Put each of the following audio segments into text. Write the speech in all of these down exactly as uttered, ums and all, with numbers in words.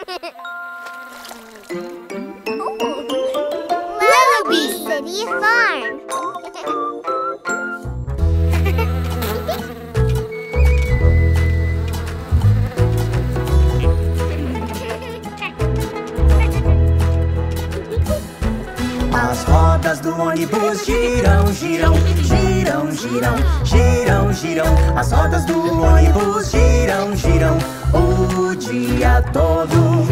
Lullaby City Farm. As rodas do ônibus giram, giram, giram, giram, giram, giram. As rodas do ônibus giram, giram o dia todo.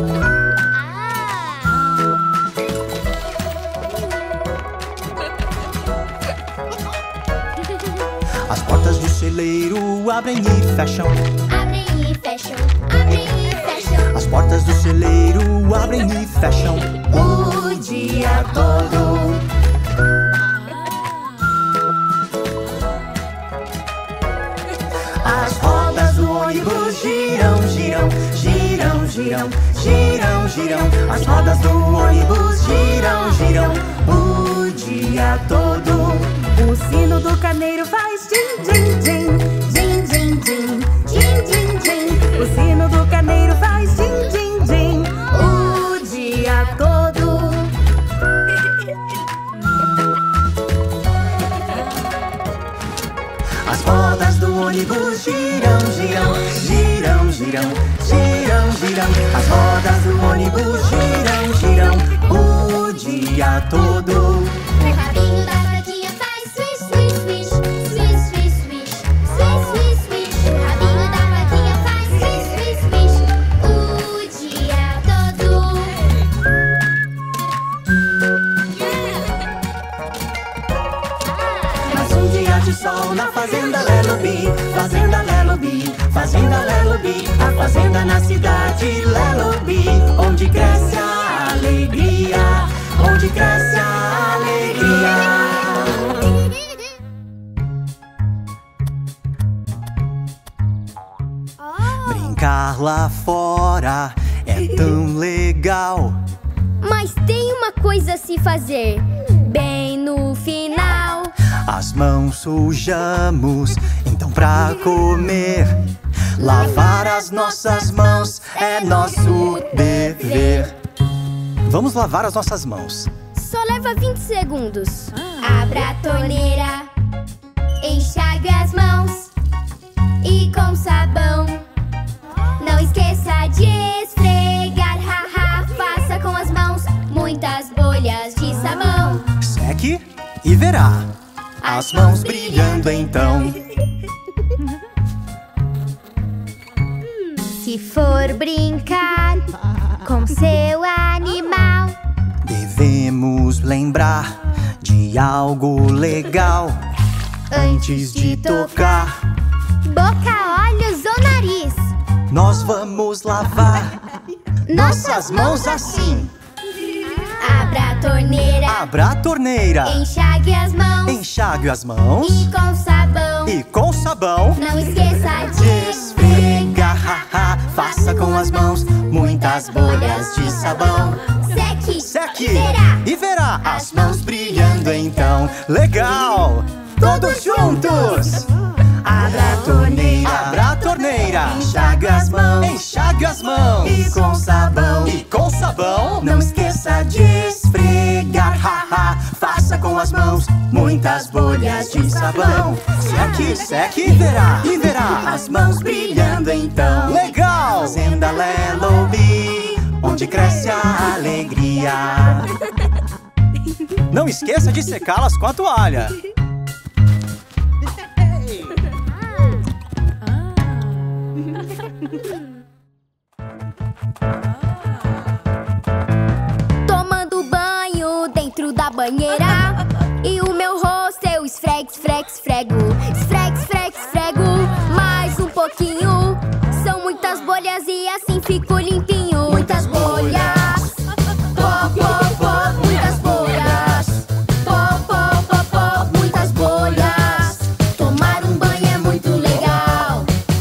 As portas do celeiro abrem e fecham, Abrem e fecham, abrem e fecham. as portas do celeiro abrem e fecham o dia todo. As rodas do ônibus giram, giram, giram, giram, giram, giram. As rodas do ônibus giram, giram o dia todo. O sino do carneiro faz din, din, din, din, din, din, din, din, din. O sino do carneiro faz din, din, din, o dia todo. As rodas do ônibus giram, giram, giram, giram, giram, giram. As rodas do ônibus giram, giram o dia todo. O rabinho da fadinha faz swish, swish, swish, swish, swish, swish, swish, swish, swish. O rabinho da fadinha faz swish, swish, swish, o dia todo. Mais um dia de sol na fazenda Lelobi, fazenda Lelobi, fazenda Lelobi. A fazenda na cidade Lelobi, onde cresce a alegria, onde cresce a alegria. Brincar lá fora é tão legal. Mas tem uma coisa a se fazer bem no final. As mãos sujamos, então pra comer, lavar as nossas mãos é nosso dever. Vamos lavar as nossas mãos. Só leva vinte segundos. Abra a torneira, enxague as mãos e com sabão. Não esqueça de esfregar, haha. Faça com as mãos muitas bolhas de sabão. Seque e verá as mãos brilhando então. Se for brincar com seu animal, Devemos lembrar de algo legal antes de tocar. boca, olhos ou nariz, Nós vamos lavar nossas mãos assim. abra a torneira, Abra a torneira, enxague as mãos enxague as mãos e com sabão. e com sabão Não esqueça de esfregar, haha. Faça com as mãos muitas bolhas de sabão. Seque, Seque e verá e verá as mãos brilhando então. Legal! Todos juntos! Abra a torneira, abra a torneira, enxague as mãos, enxague as mãos e com sabão, e com sabão. Não esqueça de esfregar, haha. Faça com as mãos muitas bolhas de sabão. Seque, seque e verá, e verá as mãos brilhando então. Legal! Fazenda Lelobi, onde cresce a alegria. Não esqueça de secá-las com a toalha. tomando banho dentro da banheira. E o meu rosto eu esfrego, esfrego, esfrego. Esfrego, esfrego, esfrego. Mais um pouquinho. São muitas bolhas e assim fico limpinho. Muitas bolhas. Pó, pó, pó. Muitas bolhas. Pó, pó, pó, pó. Muitas bolhas. Tomar um banho é muito legal.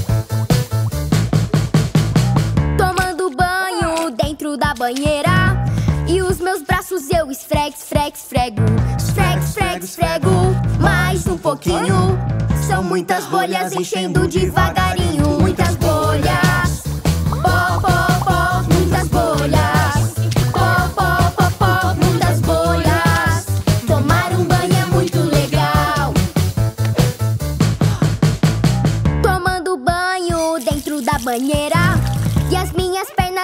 Tomando banho dentro da banheira. E os meus braços eu esfrego, esfrego, esfrego. Esfrego, esfrego, esfrego. Mais um pouquinho. São muitas bolhas enchendo devagarinho. Muitas bolhas. Pó, pó, pó.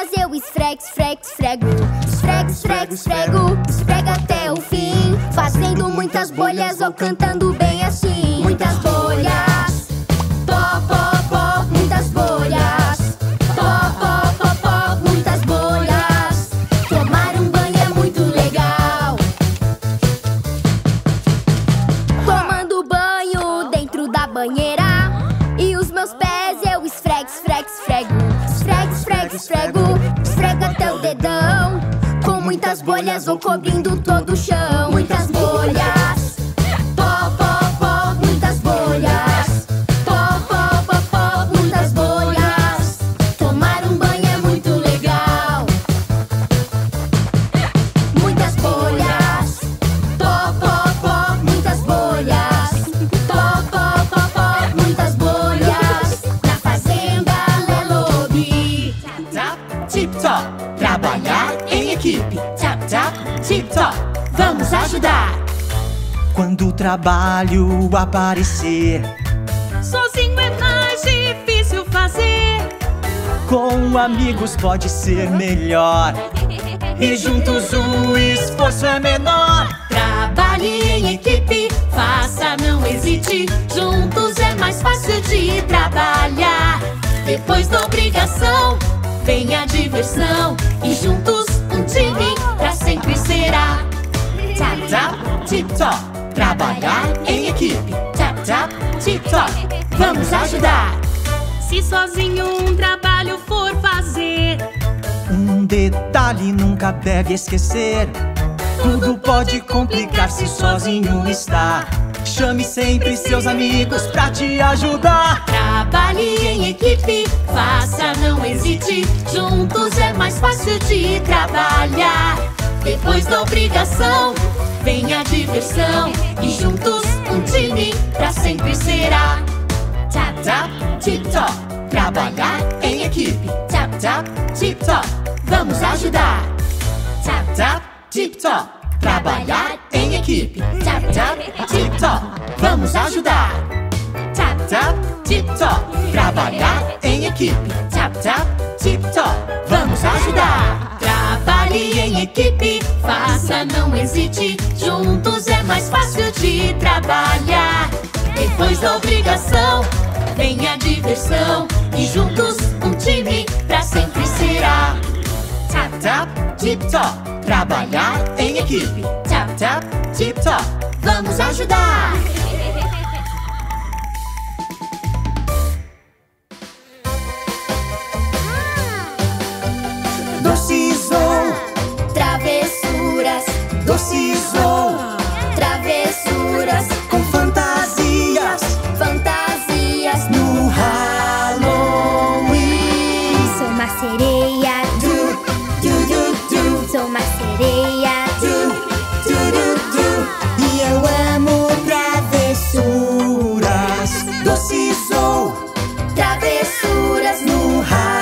bolhas eu esfrego, esfrego, esfrego. Esfrego, esfrego, esfrego, esfrego até o fim, fazendo muitas bolhas ou cantando bem assim. Muitas bolhas, pó, pó, pó, muitas bolhas. Pó, pó, pó, pó, muitas bolhas. Tomar um banho é muito legal. Tomando banho dentro da banheira, e os meus pés eu esfrego, esfrego, esfrego. Esfrego, esfrego, esfrego, esfrego até o dedão. Com muitas bolhas vou cobrindo todo o chão. Muitas bolhas, pó, pó, pó, muitas bolhas. Pó, pó, pó, pó, muitas bolhas. Tomar um banho é muito legal. Muitas bolhas, pó, pó, pó, muitas bolhas. Pó, pó, pó, pó, muitas bolhas. Na fazenda Lelobi. Tap, tip top, trabalhar em equipe. Tap, tap, tip top, vamos ajudar. Quando o trabalho aparecer, Sozinho é mais difícil fazer. com amigos pode ser melhor, e juntos o esforço é menor. Trabalhe em equipe, faça, não hesite. Juntos é mais fácil de trabalhar. Depois da obrigação, vem a diversão. E juntos um time pra sempre será. Tap, tap, tip top, trabalhar em equipe. Tap, tap, tip top, vamos ajudar. Se sozinho um trabalho for fazer, Um detalhe nunca deve esquecer: tudo pode complicar se sozinho está. Chame sempre seus amigos pra te ajudar. trabalhe em equipe, faça, não hesite. Juntos é mais fácil de trabalhar. Depois da obrigação, vem a diversão. E juntos um time pra sempre será. Tap, Tap, tip top, trabalhar em equipe. Tap, tap, tip top, vamos ajudar. Tap, tap, tip top, trabalhar em equipe. Tap, tap, tip top, vamos ajudar. Tap, tap, tip top, trabalhar em equipe. Tap, tap, tip top, vamos ajudar. Trabalhe em equipe, faça, não hesite. Juntos é mais fácil de trabalhar. Depois da obrigação, vem a diversão. E juntos um time pra sempre será. Tap, tap, tip top, trabalhar em equipe. Tap, tap, tip top, vamos ajudar. Doces ou Travessuras, doces ou travessuras, com fantasias fantasias. no Halloween. Sou uma sereia, Du, du, du, du, sou uma sereia. du, du, du, du. E eu amo travessuras, doces ou Travessuras no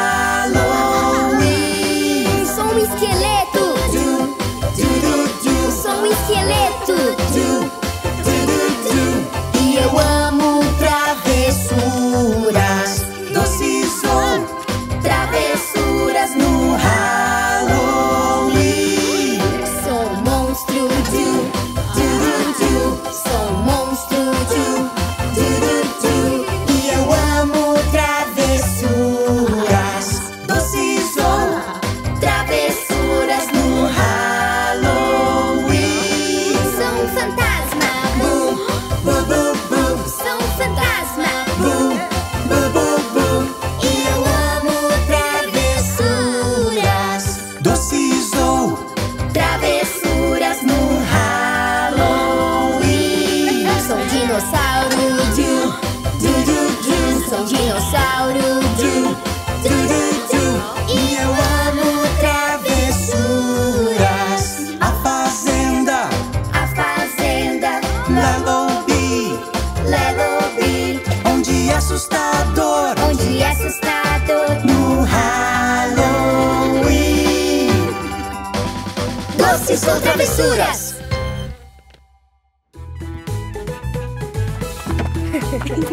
Halloween. Sou um esqueleto, Du, du, du, du, sou um esqueleto. du, du, du, du. E eu amo travessuras, doces ou Travessuras no no Halloween. Sou um monstro, Du, du, du, du, sou um monstro. du, du, du, du. E eu amo travessuras, doces ou Travessuras no Halloween. Sou um fantasma, Bu, bu, bu, bu, sou um fantasma. bu, bu, bu, bu. E eu amo travessuras, doces ou Travessuras no Halloween. Sou um dinossauro, Du, du, du, du, sou um dinossauro. du, du, du, du. E eu amo travessuras. A fazenda A fazenda Lelobi, Lelobi, onde é assustador onde é assustador. no Halloween. Doces ou travessuras?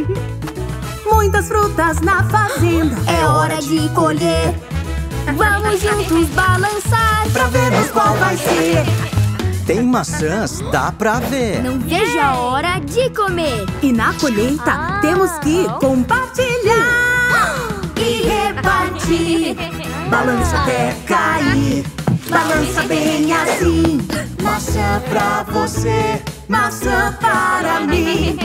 muitas frutas na fazenda. É hora de colher. Vamos Vamos juntos balançar pra vermos qual vai ser. Tem maçãs, dá pra ver. Não vejo a hora de comer. E na colheita Ah. temos que compartilhar e repartir. Balança até cair, balança bem assim. Maçã pra você, Maçã para mim.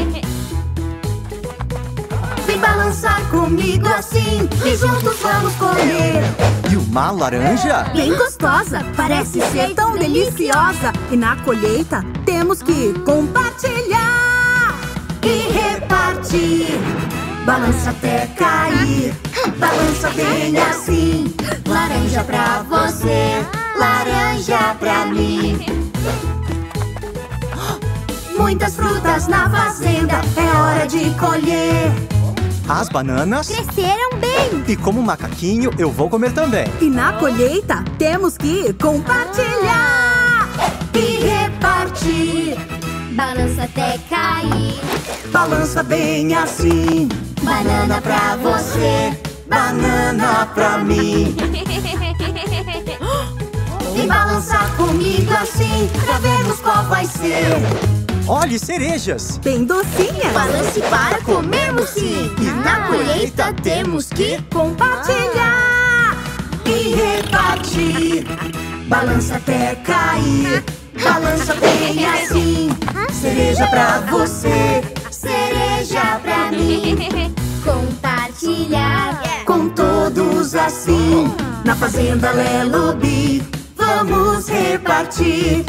Vem balançar comigo assim e juntos vamos comer. e uma laranja? Bem gostosa, parece ser tão deliciosa. E na colheita temos que compartilhar e repartir. Balança até cair, balança bem assim. Laranja pra você, laranja pra mim. Muitas frutas na fazenda, é hora de colher. As bananas? Cresceram bem. E como macaquinho, eu vou comer também. E na colheita temos que compartilhar e repartir. Balança até cair. Balança bem assim. Banana pra você, Banana pra mim. E balançar comigo assim, pra vermos qual vai ser. Olhe, cerejas! Bem docinhas. balance para comermos sim. E na colheita temos que Compartilhar e repartir. Balança até cair, balança bem assim. Cereja pra você, cereja pra mim. compartilhar. Com todos assim, na fazenda Lelubi, vamos repartir.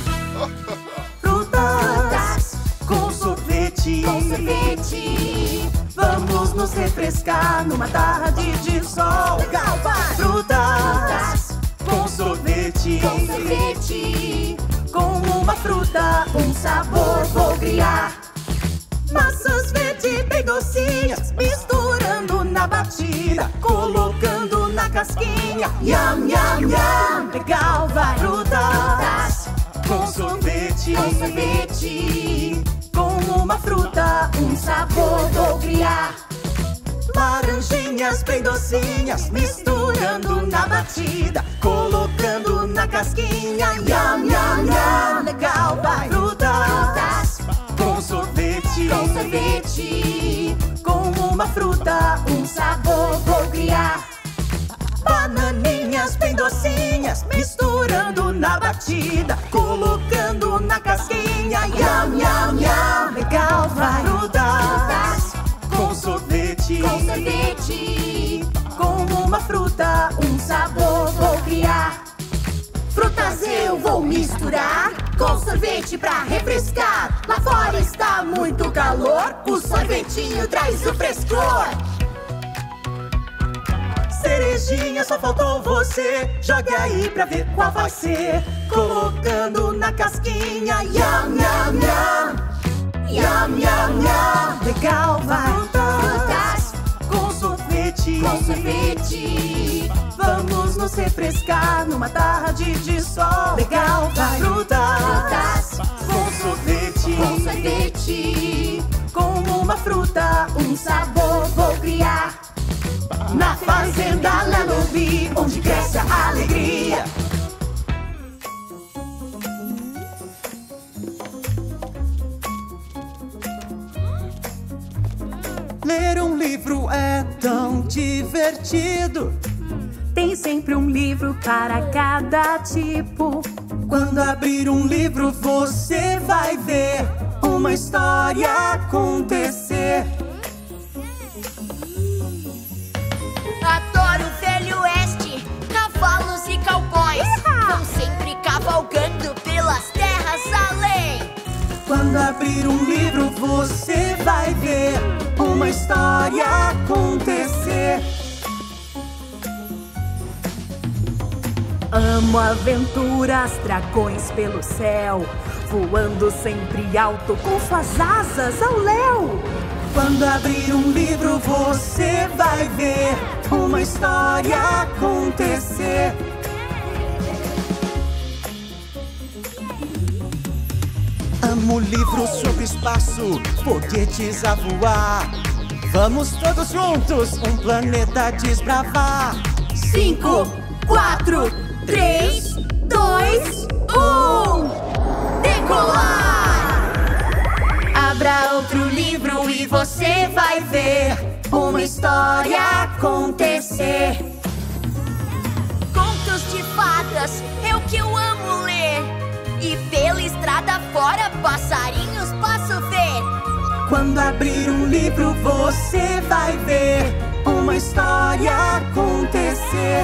Frutas Com sorvete, com sorvete, vamos nos refrescar numa tarde de sol. Legal, vai! Frutas com sorvete, com sorvete, com uma fruta, um sabor vou criar. Maçãs verde bem docinhas, misturando na batida, colocando na casquinha. Yam, yam, yam, legal, vai! Frutas com sorvete, com sorvete, com uma fruta, um sabor vou criar. Laranjinhas bem docinhas, misturando na batida, colocando na casquinha. Yam, yam, yam, legal, vai! Frutas com sorvete, com sorvete, com uma fruta, um sabor vou criar. Bananinhas bem docinhas, misturando na batida, colocando na casquinha. Yam, yam, yam, legal, vai! Frutas com sorvete, com sorvete, com uma fruta, um sabor vou criar. Frutas eu vou misturar com sorvete pra refrescar. Lá fora está muito calor, o sorvetinho traz o frescor. Cerejinha, só faltou você, jogue aí pra ver qual vai ser. Colocando na casquinha, yam, yam, yam. Yam, yam, yam, legal, vai! Frutas com sorvete, com sorvete, vamos nos refrescar numa tarde de sol. Legal, vai! Frutas com sorvete, com sorvete, com uma fruta, um sabor vou criar. Na fazenda Lelubi, onde cresce a alegria. Ler um livro é tão divertido. Tem sempre um livro para cada tipo. Quando abrir um livro, você vai ver uma história acontecer. Adoro o Velho Oeste, cavalos e cowboys vão sempre cavalgando pelas terras além. Quando abrir um livro, você vai ver uma história acontecer. Amo aventuras, dragões pelo céu, voando sempre alto com suas asas ao léu. Quando abrir um livro, você vai ver uma história acontecer. Amo livros sobre espaço, foguetes a voar. Vamos todos juntos, um planeta desbravar. Cinco, quatro, três, dois, um. Decolar! Abra outro livro e você vai ver uma história acontecer. Contos de fadas é o que eu amo ler. E pela estrada fora, passarinhos posso ver. Quando abrir um livro você vai ver uma história acontecer.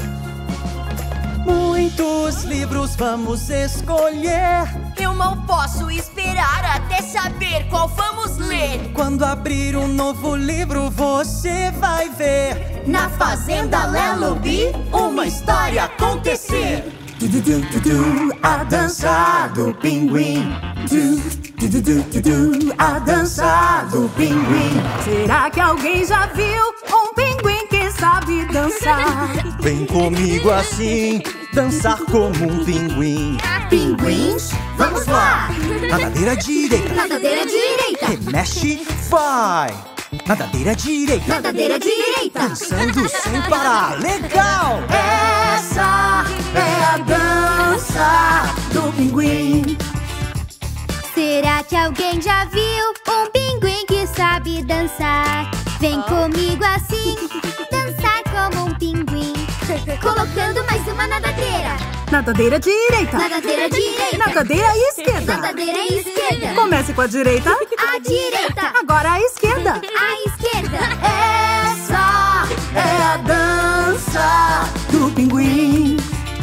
Muitos livros vamos escolher. Eu mal posso esperar até saber qual vamos ler. Quando abrir um novo livro você vai ver Na Fazenda Lelobi, uma história acontecer. Du, du, du, du, du, a dança do pinguim. Du, du, du, du, du, du, a dança do pinguim. Será que alguém já viu um pinguim que sabe dançar? Vem comigo assim, dançar como um pinguim. Pinguins, vamos lá! Nadadeira direita, Nadadeira direita. remexe, vai. Nadadeira direita, Nadadeira direita. dançando sem parar. Legal! Essa é a dança do pinguim. Será que alguém já viu um pinguim que sabe dançar? Vem comigo assim, dançar como um pinguim. Colocando mais uma nadadeira. Nadadeira direita. Nadadeira direita. Nadadeira esquerda. Nadadeira esquerda. Comece com a direita. A direita. Agora a esquerda. A esquerda. Essa é a dança do pinguim.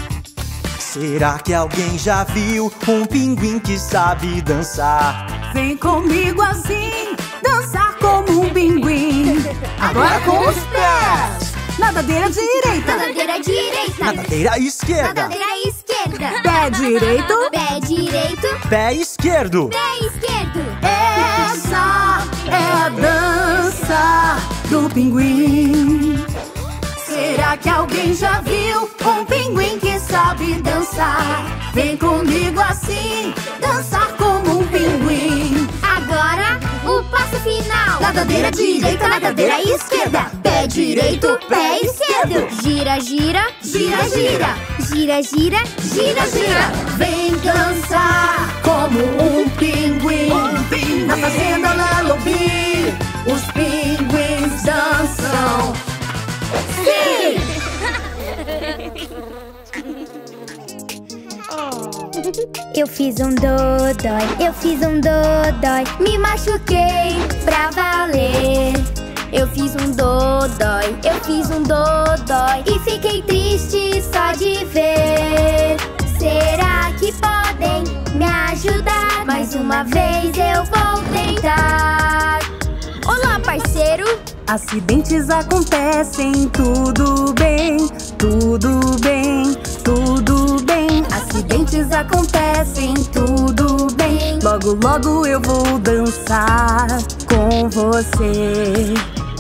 Será que alguém já viu um pinguim que sabe dançar? Vem comigo assim, dançar como um pinguim. Agora com os pés. Nadadeira direita. Nadadeira direita. Nadadeira esquerda, Nadadeira esquerda. Pé direito. Pé direito. pé esquerdo. Pé esquerdo. Essa é a dança do pinguim. Será que alguém já viu um pinguim que sabe dançar? Vem comigo assim, dançar como um pinguim. Agora o passo final. Nadadeira direita, nadadeira esquerda. Pé direito, pé esquerdo. Gira, gira, gira, gira. Gira, gira, gira, gira. Vem dançar como um pinguim. Na Fazenda Lelobi, os pinguins dançam. Sim! Eu fiz um dodói, eu fiz um dodói. Me machuquei pra valer. Eu fiz um dodói, eu fiz um dodói. E fiquei triste só de ver. Será que podem me ajudar? Mais uma vez eu vou tentar. Olá, parceiro! Acidentes acontecem, tudo bem, tudo bem, tudo bem. Acidentes acontecem, tudo bem. Logo, logo eu vou dançar com você.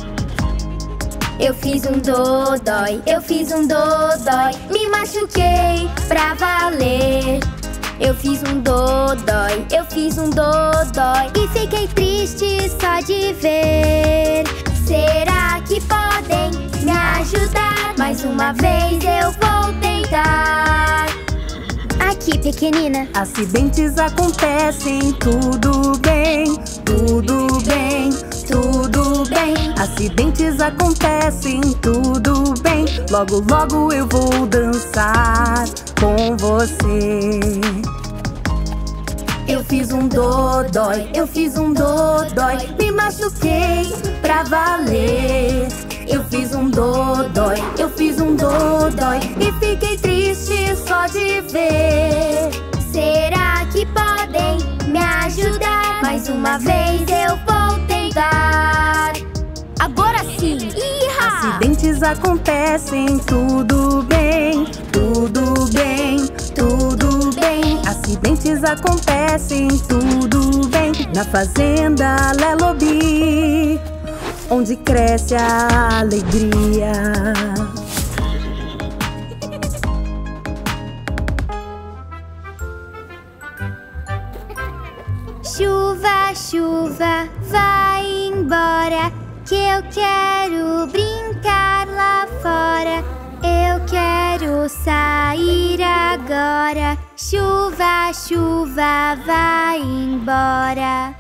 Eu fiz um dodói, eu fiz um dodói. Me machuquei pra valer. Eu fiz um dodói, eu fiz um dodói. E fiquei triste só de ver. Será que podem me ajudar? Mais uma vez eu vou tentar. Aqui, pequenina. Acidentes acontecem, tudo bem, tudo bem, tudo bem. Acidentes acontecem, tudo bem. Logo, logo eu vou dançar com você. Eu fiz um dodói, eu fiz um dodói. Me machuquei pra valer. Eu fiz um dodói, eu fiz um dodói. E fiquei triste só de ver. Será que podem me ajudar? Mais uma vez eu vou tentar. Agora sim! Iha! Acidentes acontecem, tudo bem, tudo bem, tudo bem. Acidentes acontecem, tudo bem. Na Fazenda Lelobi, onde cresce a alegria. Chuva, chuva, vai embora, que eu quero brincar lá fora. Eu quero Chuva, chuva, vai embora.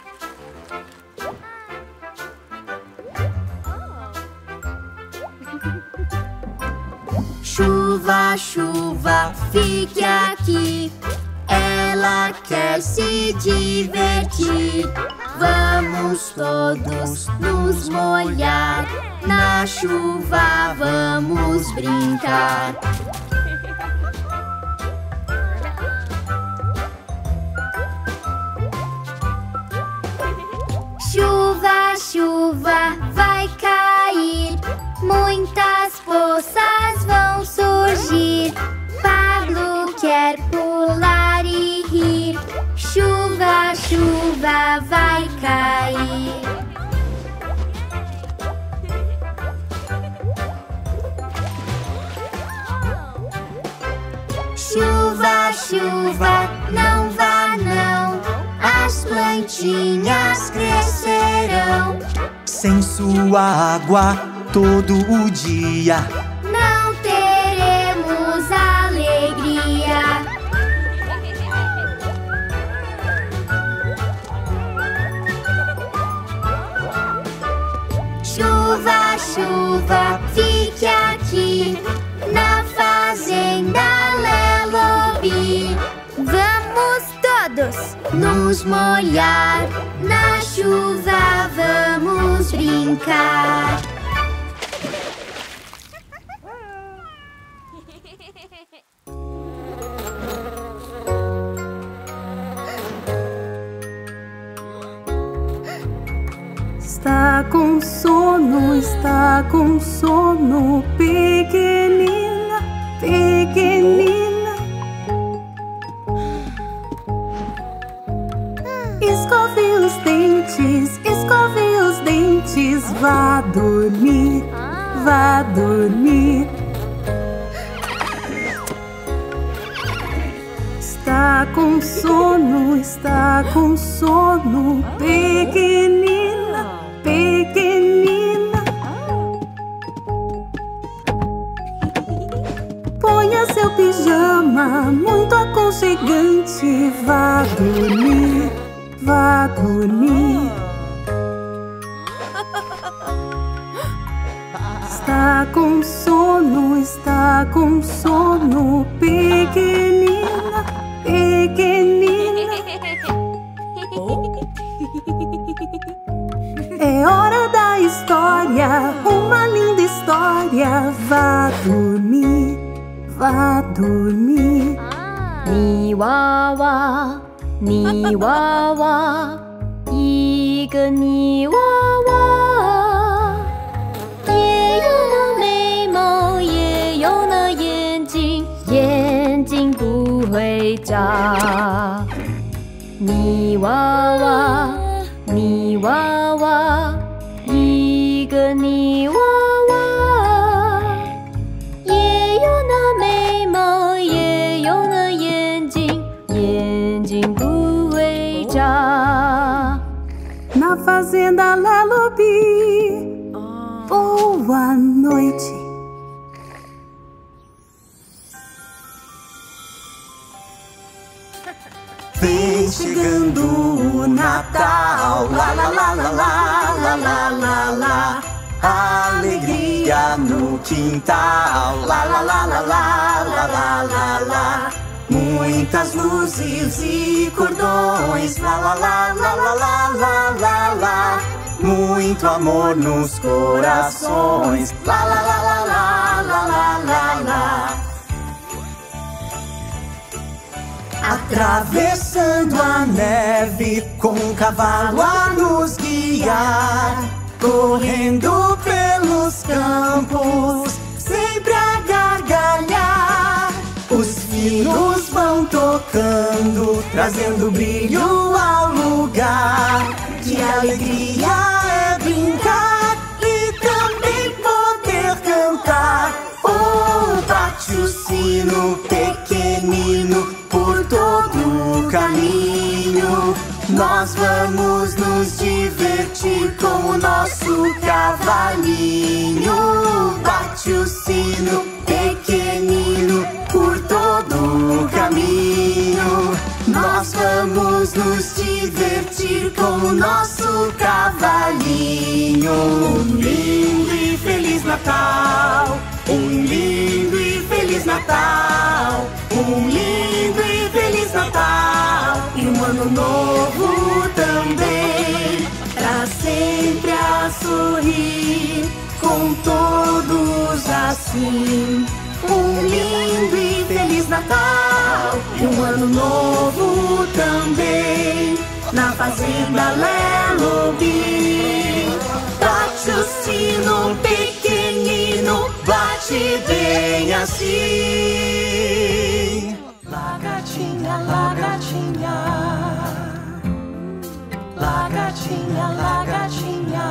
Chuva, chuva, fique aqui. Ela quer se divertir. Vamos todos nos molhar. Na chuva vamos brincar. Chuva, chuva, vai cair. Muitas poças vão surgir. Pablo quer pular e rir. Chuva, chuva, vai cair. Chuva, chuva, não vá não. As plantinhas crescerão. Sem sua água todo o dia Não teremos alegria. Chuva, chuva, fique aqui. Na fazenda Lelobi. Vamos todos nos molhar. Na chuva vamos brincar. Está com sono, está com sono, pequenina, pequenina. Escove os dentes, escove os dentes, vá dormir, vá dormir. Está com sono, está com sono, pequenina, pequenina. Ponha seu pijama, muito aconchegante, vá dormir, vá dormir. Está com sono, está com sono, pequenina, pequenina. É hora da história, uma linda história. Vá dormir, vá dormir. Ni娃娃，泥娃娃，一个泥娃娃，也有了眉毛，也有了眼睛，眼睛不会眨。泥娃娃，泥娃娃，一个泥娃娃，也有了眉毛，也有了眼睛，眼睛不会眨。 Na fazenda Lelobi, boa noite. Vem chegando o Natal, lá lá lá lá lá lá lá lá lá. Alegria no quintal, lá lá lá lá lá lá lá lá lá. Muitas luzes e cordões, lá lá lá lá lá lá lá lá lá. Muito amor nos corações, lá lá lá lá lá lá lá lá lá. Atravessando a neve com um cavalo a nos guiar, correndo pelos campos, sempre a gargalhar. Os sinos vão tocando, trazendo brilho ao lugar. Que alegria é brincar e também poder cantar. Oh, bate o sino pequenino por todo o caminho. Nós vamos nos divertir com o nosso cavalinho. Bate o sino pequenino por todo o caminho. com o nosso cavalinho. Um lindo e feliz Natal, um lindo e feliz Natal, um lindo e feliz Natal, e um ano novo também, pra sempre a sorrir, com todos assim. Um lindo e feliz Natal, e um ano novo também, na fazenda Lelobi. Bate o sino pequenino, bate bem assim. Lagartinha, lagartinha, lagartinha, lagartinha.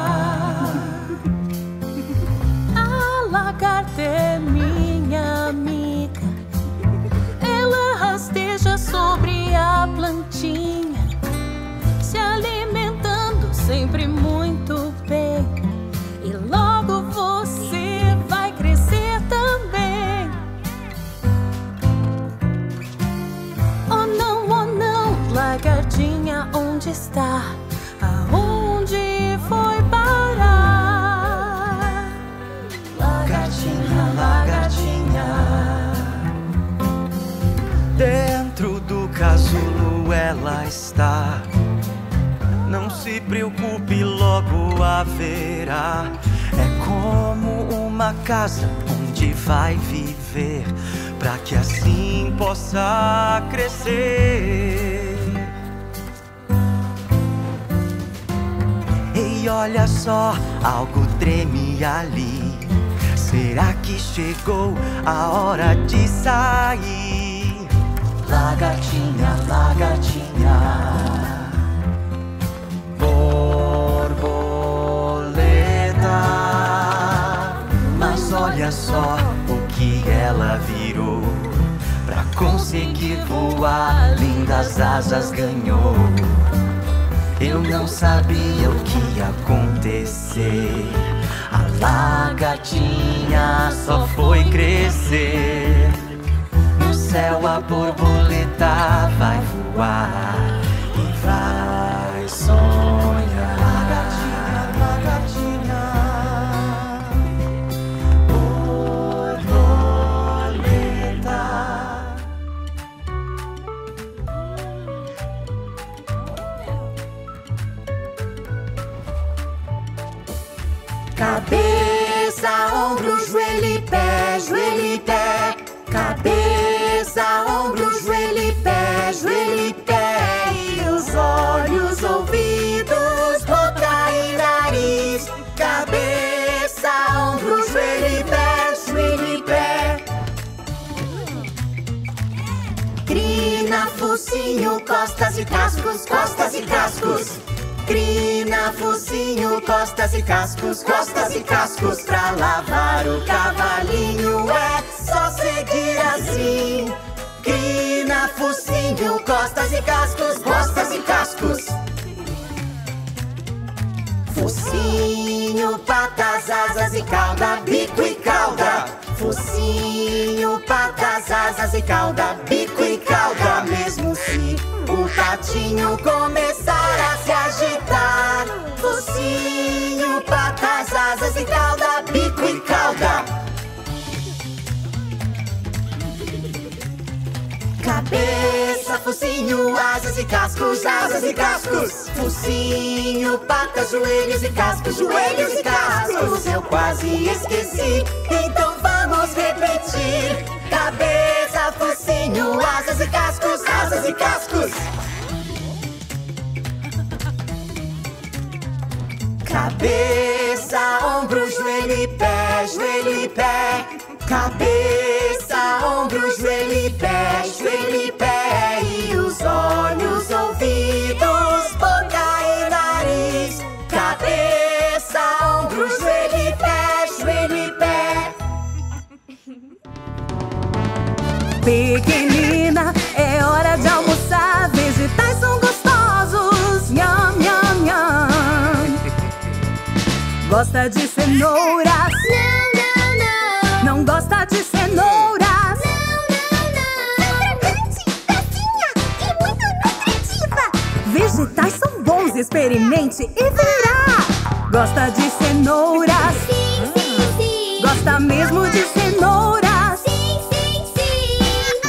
A lagarta é minha amiga, ela rasteja sobre a plantinha, se alimentando sempre muito bem, e logo você vai crescer também. Oh não, oh não, lagartinha, onde está? Aonde foi parar? Lagartinha, lagartinha. Dentro do casulo ela está. Não se preocupe, logo haverá. É como uma casa onde vai viver, pra que assim possa crescer. Ei, olha só, algo treme ali. Será que chegou a hora de sair? Lagartinha, lagartinha, borboleta. Mas olha só o que ela virou. Pra conseguir voar, lindas asas ganhou. Eu não sabia o que ia acontecer. A lagartinha só foi crescer. No céu a borboleta vai voar e vai sonhar. Lagartinha, lagartinha, borboleta. Cabeça, ombro, joelho e pé, joelho e pé. Cabeça, ombro, joelho e pé, joelho e pé. E os olhos, ouvidos, boca e nariz. Cabeça, ombro, joelho e pé, joelho e pé. Crina, focinho, costas e cascos, costas e cascos. Crina, focinho, costas e cascos, costas e cascos. Pra lavar o cavalinho é só seguir assim. Crina, focinho, costas e cascos, costas e cascos. Focinho, patas, asas e cauda, bico e cauda. Focinho, patas, asas e cauda, bico e cauda. Mesmo se o patinho começar a se agitar, focinho, patas, asas e cauda, bico e cauda. Cabeça, focinho, asas e cascos, asas e cascos. Focinho, patas, joelhos e cascos, joelhos e cascos. Eu quase esqueci, então vamos repetir. Cabeça, focinho, asas e cascos, asas e cascos. Cabeça, ombro, joelho e pé, joelho e pé. Cabeça, ombro, joelho e pé, joelho e pé. E os olhos, ouvidos, boca e nariz. Cabeça, ombro, joelho e pé, joelho e pé. Pequenina, é hora de almoçar. Vegetais são gostosos, nham, nham, nham. Gosta de cenouras? Não, não, não. Não gosta de cenouras? Não, não, não. Crocante, docinha e muito nutritiva. Vegetais são bons, experimente e verá. Gosta de cenouras? Sim, sim, sim. Gosta mesmo de cenouras? Sim, sim, sim.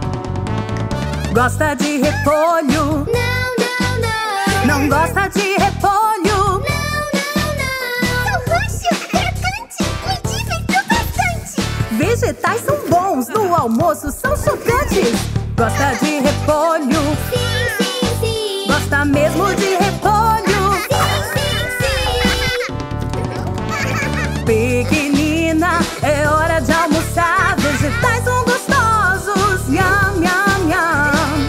Gosta de repolho? Não, não, não. Não gosta de repolho? Não, não, não. São roxo, crocante, me divertiu bastante. Vegetais são bons, no almoço são chocantes. Gosta de repolho? Sim, sim, sim. Gosta mesmo de repolho? Sim, sim, sim. Pequenina, é hora de almoçar. Vegetais são gostosos, nham, nham, nham.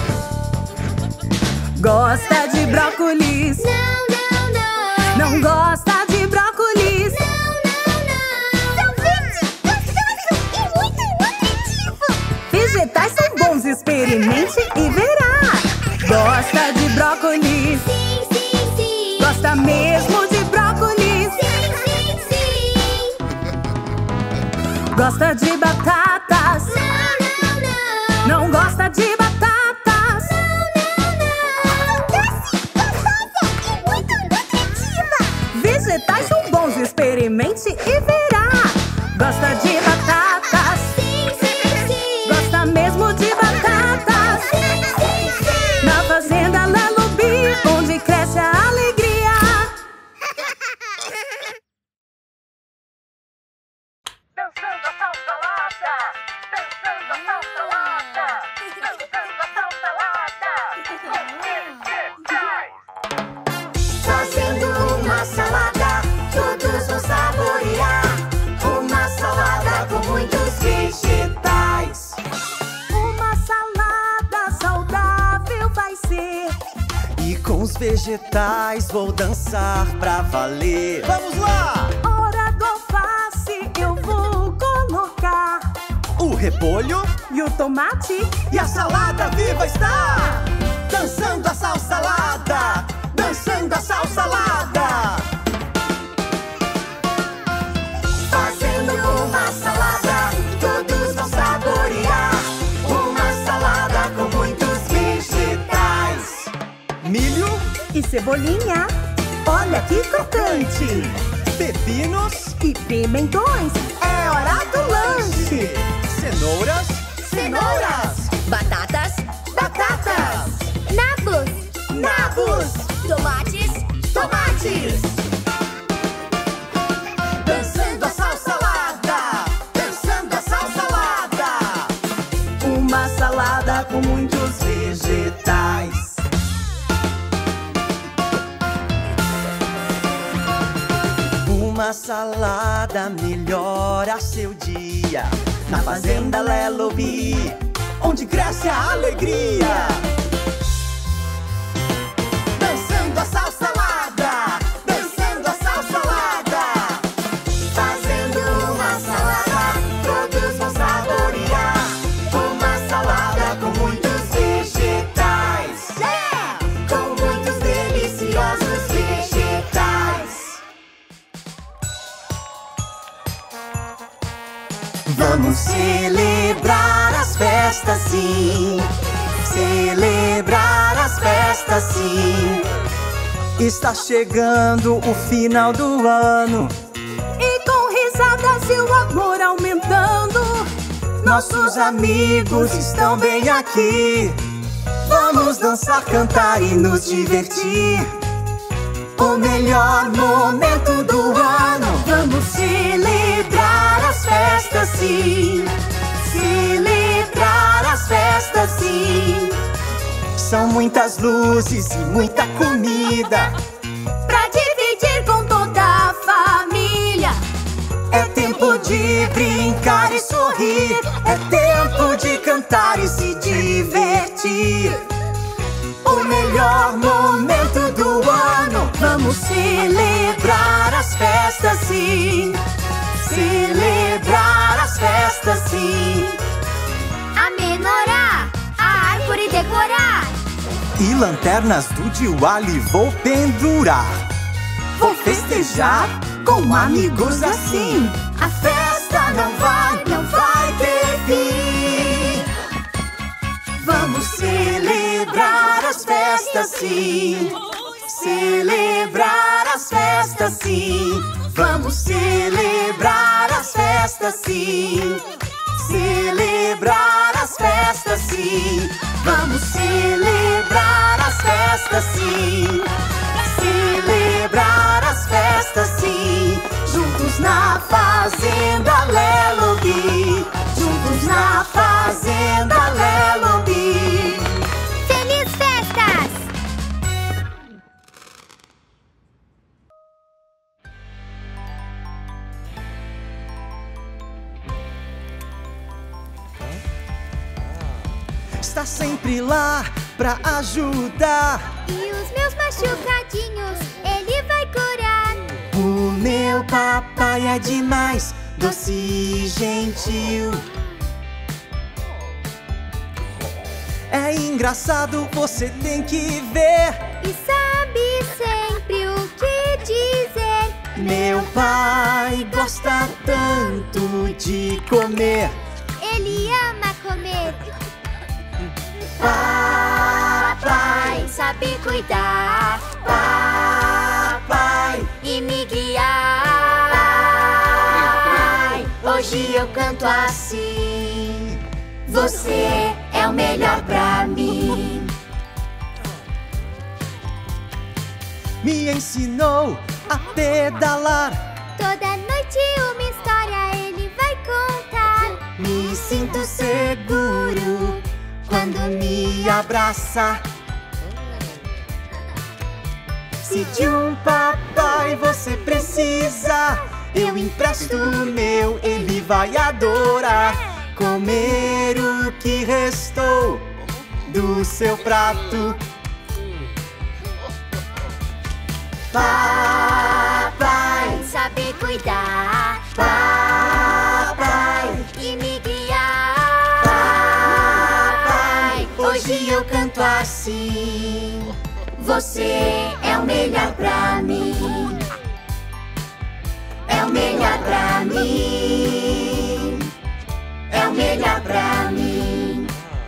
Gosta de brócolis? Não, não, não. Não gosta de brócolis? Não, não, não. São verde, gostoso e muito nutritivo. Vegetais são bons, experimente e verá. Gosta de brócolis? Sim, sim, sim. Gosta mesmo de brócolis? Sim, sim, sim. Gosta de batatas? Não, não, não. Não gosta de batatas? Vegetais são bons, experimente e verá. Gosta de batatas? Sim, sim, sim. Gosta mesmo de batatas? Sim, sim, sim. Na fazenda Lelubi, onde cresce a alegria. Dançando a salsa-lada, dançando a salsa-lada, dançando a salsa-lada. Fazendo uma salada, todos vão saborear. Uma salada com muitos vegetais. Uma salada saudável vai ser. E com os vegetais vou dançar pra valer. Vamos lá! Hora do alface eu vou colocar. O repolho E o tomate? e a salada viva está! Dançando a salsa-lada, dançando a salsa-lada. Fazendo uma salada, todos vão saborear. Uma salada com muitos vegetais. Milho, E cebolinha? Olha que crocante! pepinos, E pimentões? É hora do lanche! cenouras, cenouras, Batatas, batatas, Nabos. nabos, tomates, tomates. Dançando a salsa-lada, dançando a salsa-lada. Uma salada com muitos Vegetais. Uma salada melhora seu dia. Na fazenda Lelubi, onde cresce a alegria. Dançando a salsa-lada, dançando a salsa-lada. Fazendo uma salada, todos vão saborear. Uma salada com muitos vegetais. É. Com muitos deliciosos vegetais. Vamos celebrar as festas, sim. Celebrar as festas, sim. Está chegando o final do ano. E com risadas e o amor aumentando. Nossos amigos estão bem aqui. Vamos dançar, cantar e nos divertir. O melhor momento do ano. Vamos celebrar as festas, sim. Celebrar as festas, sim. São muitas luzes e muita comida Pra dividir com toda a família. É tempo de brincar e sorrir. É tempo de cantar e se divertir. O melhor momento do ano. Vamos celebrar as festas, sim. Celebrar as festas, sim. A menorá, a árvore decorar. E lanternas do Diwali vou pendurar. Vou festejar com amigos assim. A festa não vai, não vai ter fim. Vamos celebrar as festas, sim. celebrar as festas, sim. Vamos celebrar as festas, sim. Celebrar as festas, sim. Vamos celebrar as festas, sim. Celebrar as festas, sim. Juntos na fazenda Lelobi. Juntos na fazenda Lelobi. Feliz festas! Está sempre lá pra ajudar. E os meus machucadinhos ele vai curar. O meu papai é demais, doce e gentil. É engraçado, você tem que ver. E sabe sempre o que dizer. Meu pai gosta tanto de comer. Ele ama comer. Papai sabe cuidar, papai, e me guiar. Hoje eu canto assim: você é o melhor pra mim. Me ensinou a pedalar. Toda noite uma história ele vai contar. Me sinto seguro quando me abraça. Se de um papai você precisa, eu empresto o meu, ele vai adorar. Comer o que restou do seu prato. Papai sabe cuidar, papai, e me guiar. Papai, hoje eu canto assim: você é o melhor pra mim. É o melhor pra mim. É o melhor pra mim.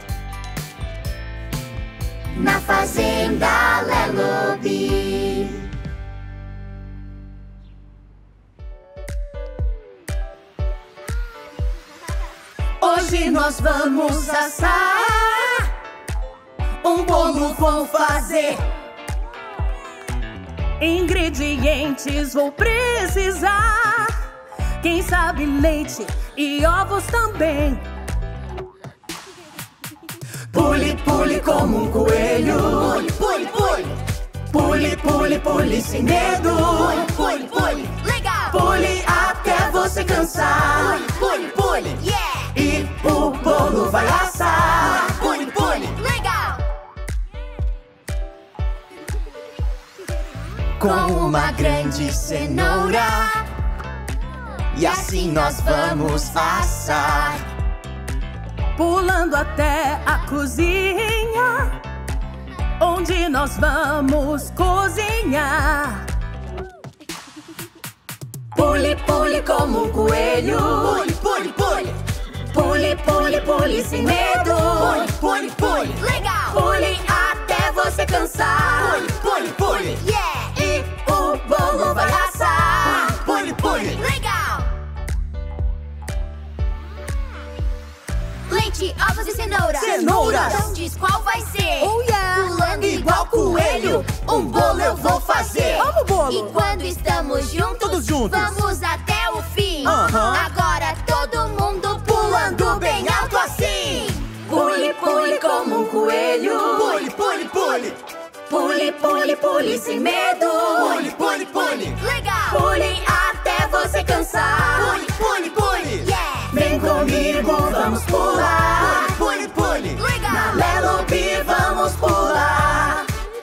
Na fazenda Lelobi. Hoje nós vamos assar. Um bolo vou fazer. Ingredientes vou precisar. Quem sabe leite e ovos também. Pule, pule como um coelho. Pule, pule, pule. Pule, pule, pule sem medo. Pule, pule, legal. Pule até você cansar. Pule, pule, pule, yeah. E o bolo vai assar. Pule, pule, legal. Com uma grande cenoura, e assim nós vamos assar. Pulando até a cozinha, onde nós vamos cozinhar. Pule, pule como um coelho. Pule, pule, pule. Pule, pule, pule sem medo. Pule, pule, pule, legal. Pule até você cansar. Pule, pule, pule, yeah. E o bolo vai assar. Pule, pule, legal. Leite, ovos e cenoura. Cenouras. Então diz qual vai ser. Oh, yeah. Pulando igual coelho, um bolo eu vou fazer. Amo bolo. E quando estamos juntos, Todos juntos. vamos até o fim. Aham. Agora todo mundo pulando bem alto assim. Pule, pule como um coelho. Pule, pule, pule. Pule, pule, pule sem medo. Pule, pule, pule, legal. Pule até você cansar. Pule, pule, pule, yeah. Vem comigo, vamos pular. Pule, pule, pule, legal. Na Lelobi vamos pular.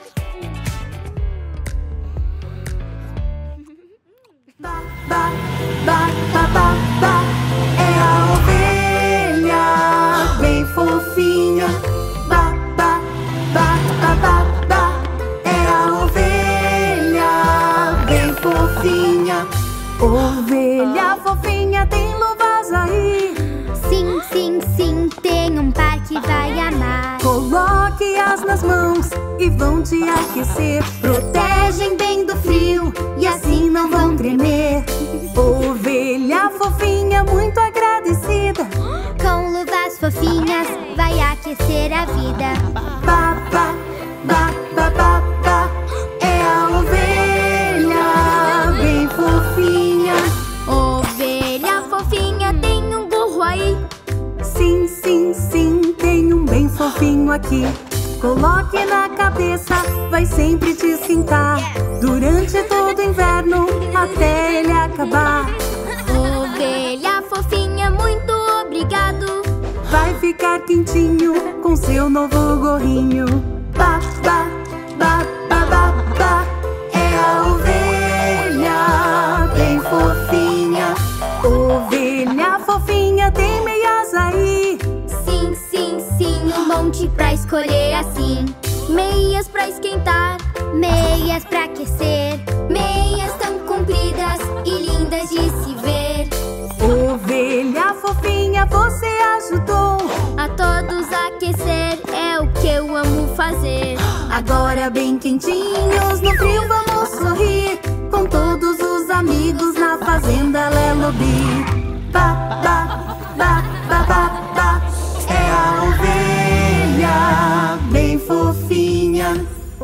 Ba, ba, ba, ba, ba, ba. É a ovelha bem fofinha. Ba, ba, ba, ba, ba, ba. É a ovelha bem fofinha. Ovelha fofinha, tem luvas aí. Sim, sim, sim, tem um par que vai amar. Coloque-as nas mãos e e vão te aquecer. Protegem bem do frio e assim não vão tremer. Ovelha fofinha, muito agradecida, Com luvas fofinhas vai aquecer a vida. Ba, ba, ba, ba, ba, ba. É a ovelha bem fofinha. Ovelha fofinha, tem um burro aí. Sim, sim, sim, tem um bem fofinho aqui. Coloque na cabeça, vai sempre te esquentar durante todo o inverno, até ele acabar. Ovelha fofinha, muito obrigado. Vai ficar quentinho com seu novo gorrinho. Ba, ba, ba, ba, ba, ba. É a ovelha bem fofinha. Ovelha fofinha, tem meias aí. Sim, sim, sim, um monte pra escolher assim. Meias pra esquentar, meias pra aquecer. Meias tão compridas e lindas de se ver. Ovelha fofinha, você ajudou A todos aquecer é o que eu amo fazer. Agora bem quentinhos, no frio vamos sorrir com todos os amigos na fazenda Lelobi. Ba, ba, ba, ba, ba, ba. É a ovelha bem fofinha.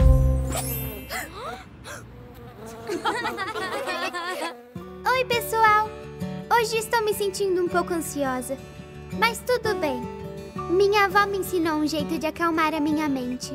Oi, pessoal! Hoje estou me sentindo um pouco ansiosa, mas tudo bem. Minha avó me ensinou um jeito de acalmar a minha mente.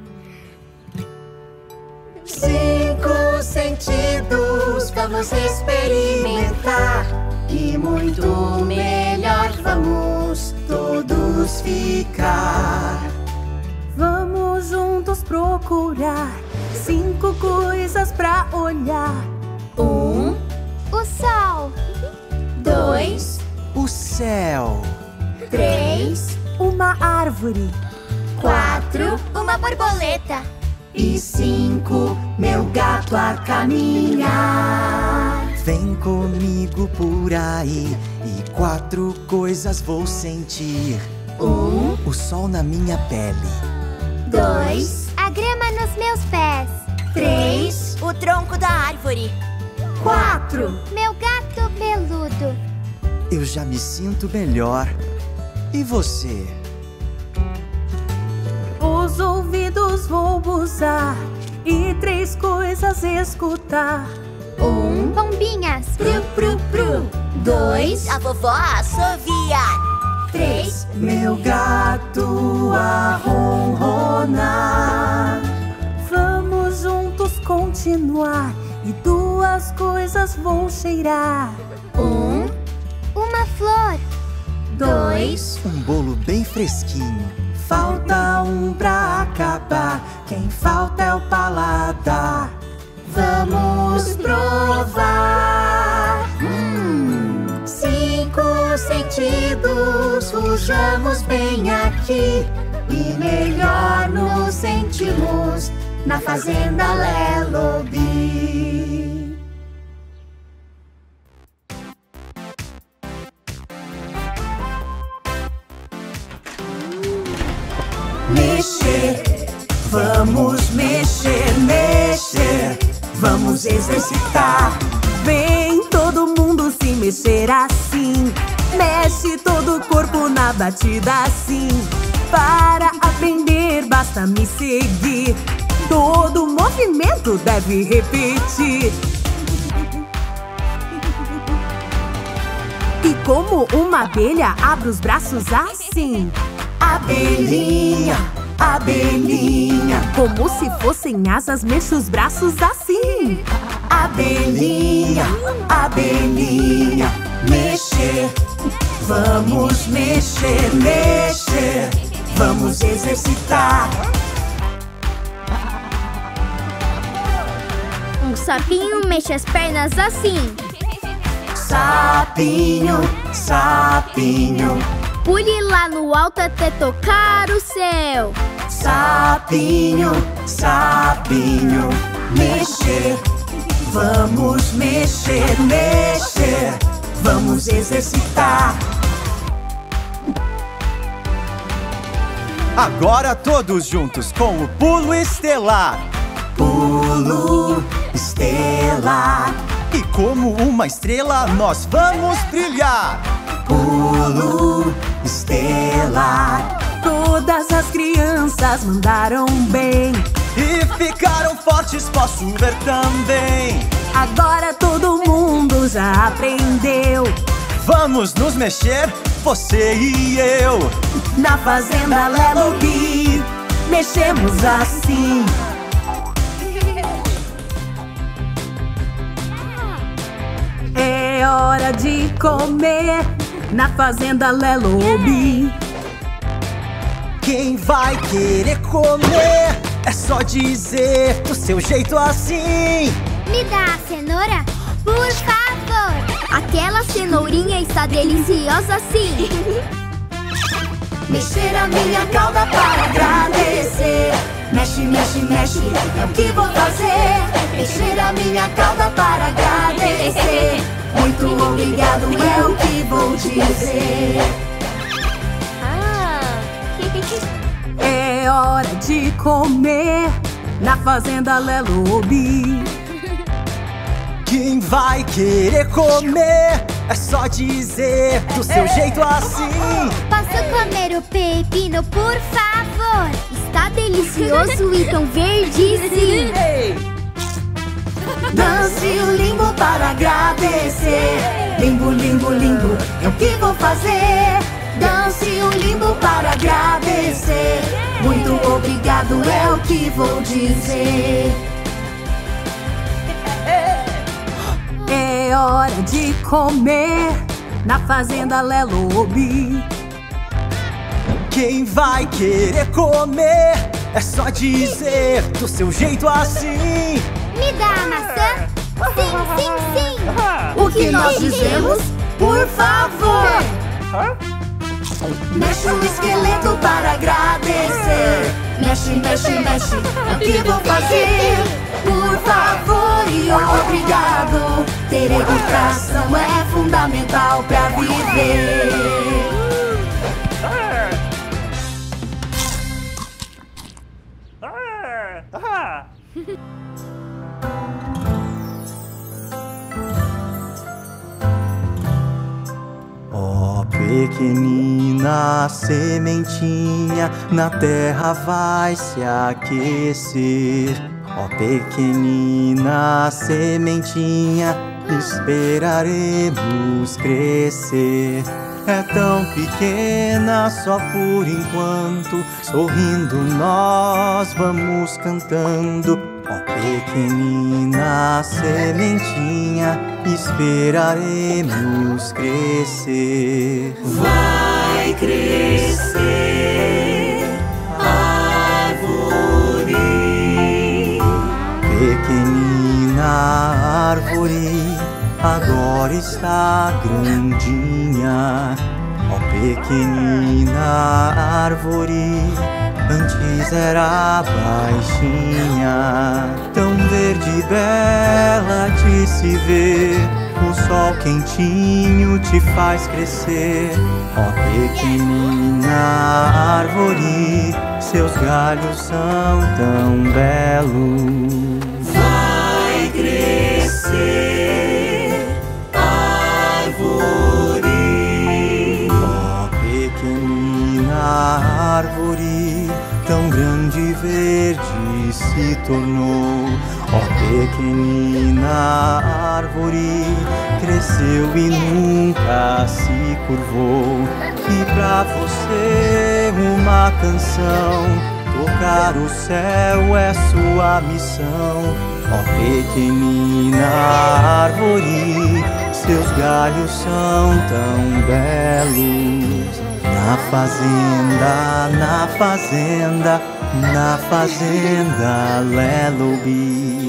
Cinco sentidos vamos experimentar e muito melhor vamos todos ficar. Vamos juntos procurar cinco coisas pra olhar. Um, O sol, dois, o céu. Três, Uma árvore. quatro, uma borboleta. E cinco, meu gato a caminhar. Vem comigo por aí e quatro coisas vou sentir. Um, O sol na minha pele. dois, a grama nos meus pés. três, o tronco da árvore. Quatro. Meu gato peludo. Eu já me sinto melhor. E você? Os ouvidos vou usar e três coisas escutar. Um, Pombinhas. pru, pru, pru. Dois, a vovó assovia. Três, Meu gato a ronronar. Vamos juntos continuar e duas coisas vou cheirar. um, Uma flor. dois, Um bolo bem fresquinho. Falta um pra acabar. Quem falta é o paladar. vamos provar. Hum, cinco sentidos, usamos bem aqui. E melhor nos sentimos na fazenda Lelobi. Mexer, vamos mexer, mexer. Vamos exercitar. Vem todo mundo se mexer assim. Mexe todo o corpo na batida assim. Para aprender basta me seguir. Todo movimento deve repetir. E como uma abelha abre os braços assim. Abelhinha, abelhinha. Como se fossem asas, mexe os braços assim. Abelhinha, abelhinha. Mexer, vamos mexer, mexer. Vamos exercitar. Um sapinho mexe as pernas assim. Sapinho, sapinho. Pule lá no alto até tocar o céu. Sapinho, sapinho. Mexer, vamos mexer, mexer. Vamos exercitar. Agora todos juntos com o pulo estelar. Pulo estelar. E como uma estrela nós vamos brilhar. Pulo estelar. Todas as crianças mandaram bem e ficaram fortes, posso ver também. Agora todo mundo já aprendeu. Vamos nos mexer, você e eu. Na fazenda Lelobi, mexemos assim. É hora de comer na fazenda Lelobi. Quem vai querer comer? É só dizer do seu jeito assim. Me dá a cenoura, por favor. Aquela cenourinha está deliciosa assim. Mexer a minha cauda para agradecer. Mexe, mexe, mexe, é o que vou fazer. Mexer a minha cauda para agradecer. Muito obrigado é o que vou dizer. É hora de comer na fazenda Lelobi. Quem vai querer comer? É só dizer do seu jeito assim. Posso comer o pepino, por favor? Está delicioso e tão verde sim. Dance o limbo para agradecer. Limbo, limbo, limbo, é o que vou fazer. Dance o limbo para agradecer. Muito obrigado é o que vou dizer. É hora de comer na fazenda Lelobi. Quem vai querer comer? É só dizer do seu jeito assim. Me dá a maçã? Sim, sim, sim. O que nós dizemos? Por favor. Mexe o esqueleto para agradecer. Mexe, mexe, mexe, é o que vou fazer. Por favor e obrigado. Ter educação é fundamental para viver. Ó pequenina sementinha, na terra vai se aquecer. Ó pequenina sementinha, esperaremos crescer. É tão pequena só por enquanto, sorrindo nós vamos cantando. Ó pequenina sementinha, esperaremos crescer. Vai crescer árvore. Pequenina árvore, agora está grandinha. Ó pequenina árvore, antes era baixinha. Tão verde e bela de se ver, o sol quentinho te faz crescer. Ó pequenina árvore, seus galhos são tão belos. Vai crescer árvore. Ó pequenina árvore, tão grande e verde se tornou. Ó pequenina árvore, cresceu e nunca se curvou. E pra você uma canção, tocar o céu é sua missão. Ó pequenina árvore, seus galhos são tão belos. Na fazenda, na fazenda, na fazenda Lelobi.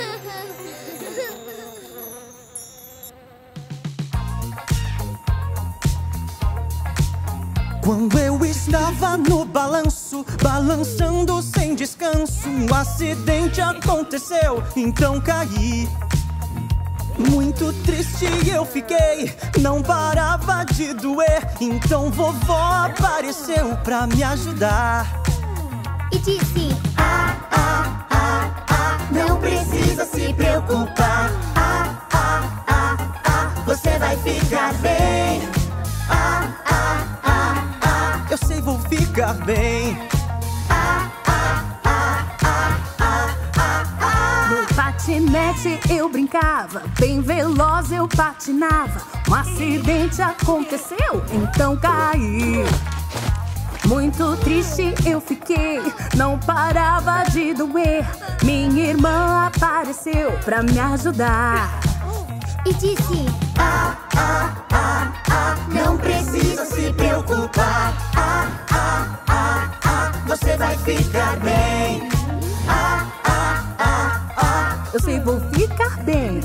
Quando eu estava no balanço, balançando sem descanso, um acidente aconteceu, então caí. Muito triste eu fiquei, não parava de doer. Então vovó apareceu pra me ajudar e disse: Ah, ah, ah, ah, não precisa se preocupar. Ah, ah, ah, ah, você vai ficar bem. Ah, ah, ah, ah, eu sei, vou ficar bem. Ah, ah, ah, ah, ah, ah, ah. No patinete eu brincava, bem veloz eu patinava. Um acidente aconteceu, então caí. Muito triste eu fiquei, não parava de doer. Minha irmã apareceu pra me ajudar e disse: Ah, ah, ah, ah, não precisa se preocupar. Ah, ah, ah, ah, você vai ficar bem. Ah, ah, ah, ah, eu sei, vou ficar bem.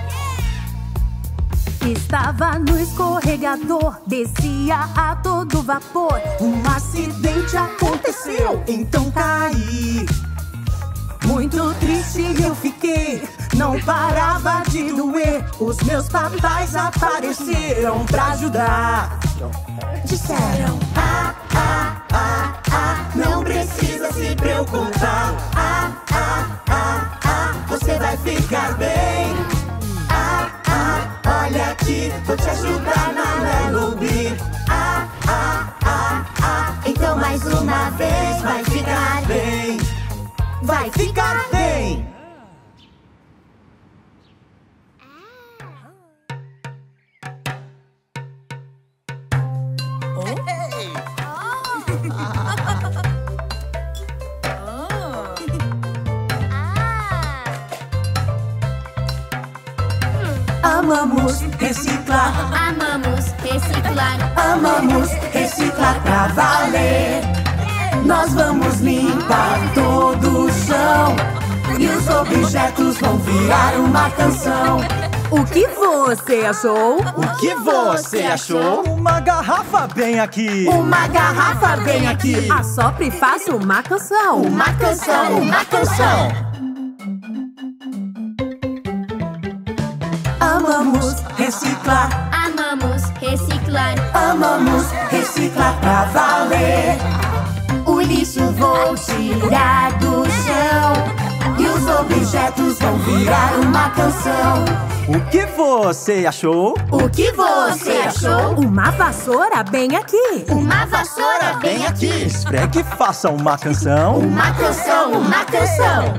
Estava no escorregador, descia a todo vapor. Um acidente aconteceu, então caí. Muito triste eu fiquei, não parava de doer. Os meus papais apareceram pra ajudar. Disseram: Ah, ah, ah, ah, não precisa se preocupar. Ah, ah, ah, ah, você vai ficar bem. Ah, ah, olha aqui, vou te ajudar na Lullaby. Ah, ah, ah, ah, então mais uma vez vai ficar bem. Vai ficar bem. Amamos reciclar, amamos reciclar, amamos reciclar pra valer. Nós vamos limpar todo o chão e os objetos vão virar uma canção. O que você achou? O que você achou? Uma garrafa bem aqui. Uma garrafa bem aqui. Assopre e faça uma canção. Uma canção, uma canção. Amamos reciclar, amamos reciclar, amamos reciclar pra valer. O lixo vou tirar do chão e os objetos vão virar uma canção. O que você achou? O que você achou? Uma vassoura bem aqui. Uma vassoura bem aqui. Esfregue e faça uma canção. Uma canção, uma canção.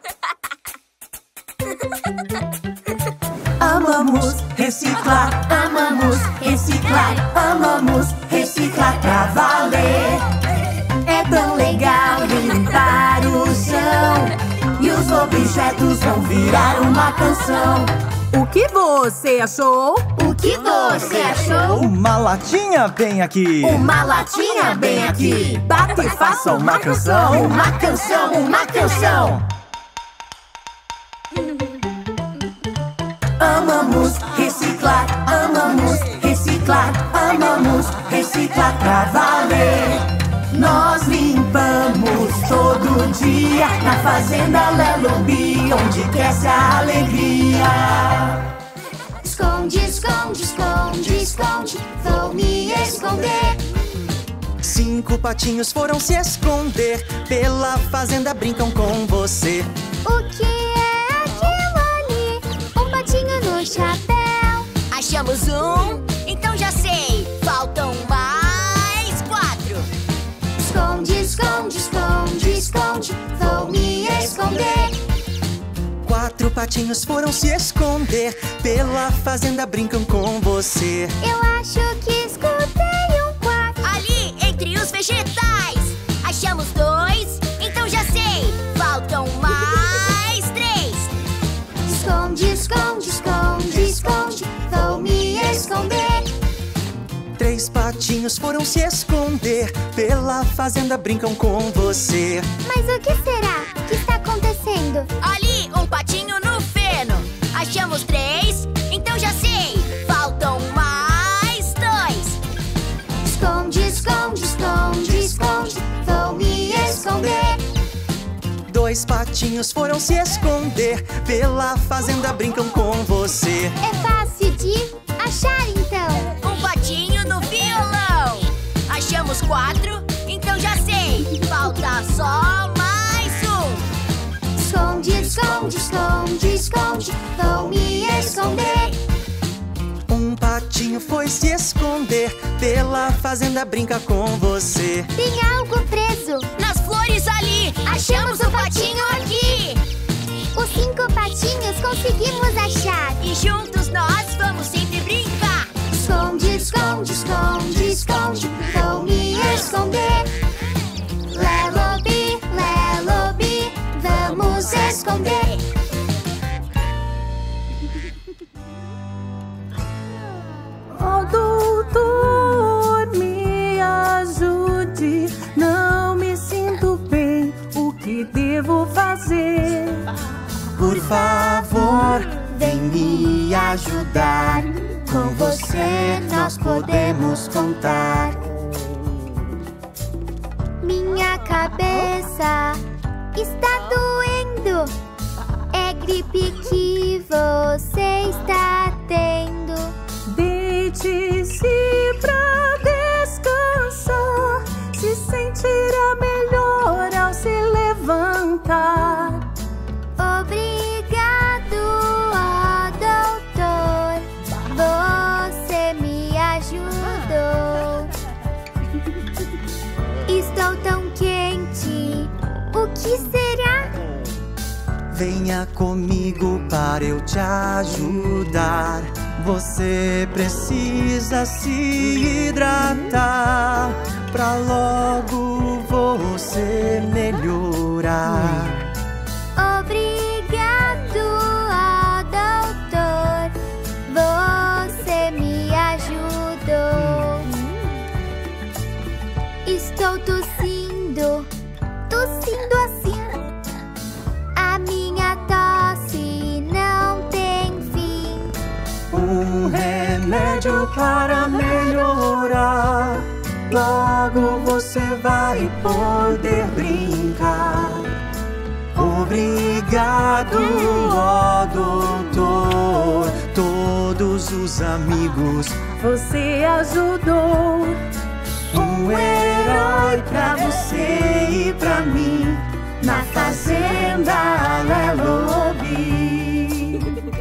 Amamos reciclar, amamos reciclar, amamos reciclar pra valer. É tão legal limpar o chão e os objetos vão virar uma canção. O que você achou? O que você achou? Uma latinha bem aqui. Uma latinha bem aqui. Bata e faça uma canção. Uma canção, uma canção. Amamos reciclar, amamos reciclar, amamos reciclar pra valer. Nós limpamos todo dia na fazenda Lullaby, onde cresce a alegria. esconde, esconde, esconde, esconde, vou me esconder. Cinco patinhos foram se esconder, pela fazenda brincam com você. O que é aquilo ali? Um patinho no chapéu. Achamos um, então já sei. Faltam mais quatro. Esconde, esconde, esconde, esconde, vou me esconder. Quatro patinhos foram se esconder, pela fazenda brincam com você. Eu acho que escutei um quack. Ali, entre os vegetais. Achamos dois, então já sei. Faltam mais três. Esconde, esconde, esconde, esconde, vou me esconder. Três patinhos foram se esconder, pela fazenda brincam com você. Mas o que será que está acontecendo? Ali, um patinho no feno. Achamos três, então já sei. Faltam mais dois. Esconde, esconde, esconde, esconde, vou me esconder. Dois patinhos foram se esconder, pela fazenda brincam com você. É fácil de achar então. Um patinho no violão. Achamos quatro, então já sei. Falta só mais um. Esconde, esconde, esconde, esconde, vou me esconder. Um patinho foi se esconder, pela fazenda brinca com você. Tem algo preso Nas flores ali, achamos o patinho aqui. Os cinco patinhos conseguimos achar. E juntos nós vamos sempre brincar. Esconde, esconde, esconde, esconde, vou me esconder. Lelobi, Lelobi, vamos esconder. Oh, doutor, me ajude. Não me sinto bem. O que devo fazer? Por favor, vem me ajudar. Com você nós podemos contar. Minha cabeça está doendo. É gripe que você está tendo. Deite-se pra descansar. Se sentirá melhor ao se levantar. Obrigado, ó doutor. Você me ajudou. Estou tão quente. O que será? Venha comigo para eu te ajudar. Você precisa se hidratar pra logo você melhorar. Obrigado, ó doutor. Você me ajudou. Estou tossindo, tossindo assim. A minha tosse não tem fim. Um remédio para melhorar. Logo você vai poder brincar. Obrigado, ó doutor. Todos os amigos Você ajudou. um herói pra você e pra mim na fazenda Lelobi.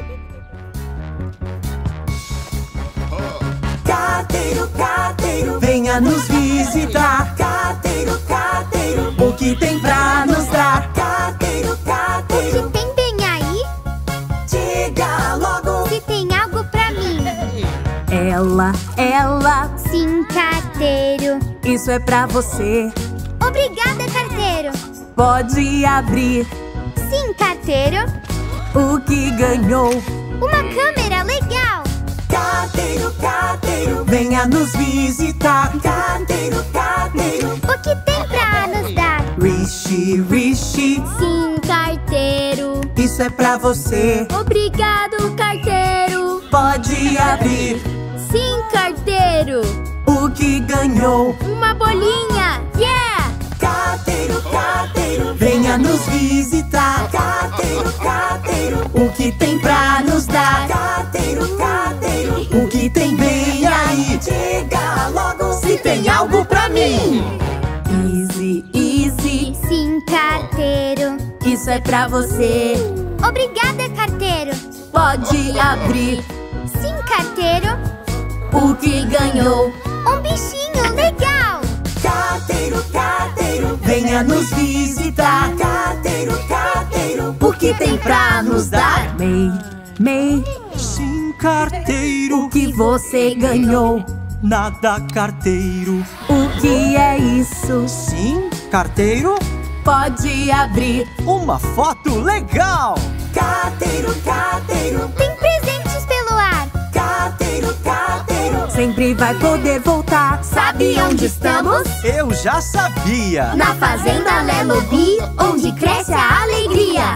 Carteiro, carteiro, venha nos visitar. Carteiro, carteiro, o que tem pra nos dar? Carteiro, O carteiro, que tem bem aí? diga logo. Se tem algo pra mim. Ela, ela, Sim, carteiro. isso é pra você. Obrigada, carteiro. Pode abrir. Sim, carteiro. O que ganhou? Uma câmera legal. Carteiro, carteiro, venha nos visitar. Carteiro, carteiro, O que tem pra nos dar? Rishi, Rishi, Sim, carteiro. isso é pra você. Obrigado, carteiro. Pode abrir. Sim, carteiro. O que ganhou? Uma bolinha. Yeah! Carteiro, carteiro, venha nos visitar. Carteiro, carteiro, o que tem pra nos dar? Carteiro, carteiro, o que tem bem aí? Diga logo se tem algo pra mim. Easy, easy, Sim, carteiro. isso é pra você. Obrigada, carteiro. Pode abrir. Sim, carteiro. O que ganhou? Um bichinho legal. Carteiro, carteiro, venha nos visitar. Carteiro, carteiro, O que tem pra nos dar? May, May, sim, carteiro, o que você ganhou? nada, carteiro. O que é isso? Sim, carteiro, Pode abrir. uma foto legal. Carteiro, carteiro, Tem presentes pelo ar. carteiro, carteiro, Sempre vai poder voltar. Sabe onde estamos? eu já sabia. Na fazenda Lelobi, onde cresce a alegria.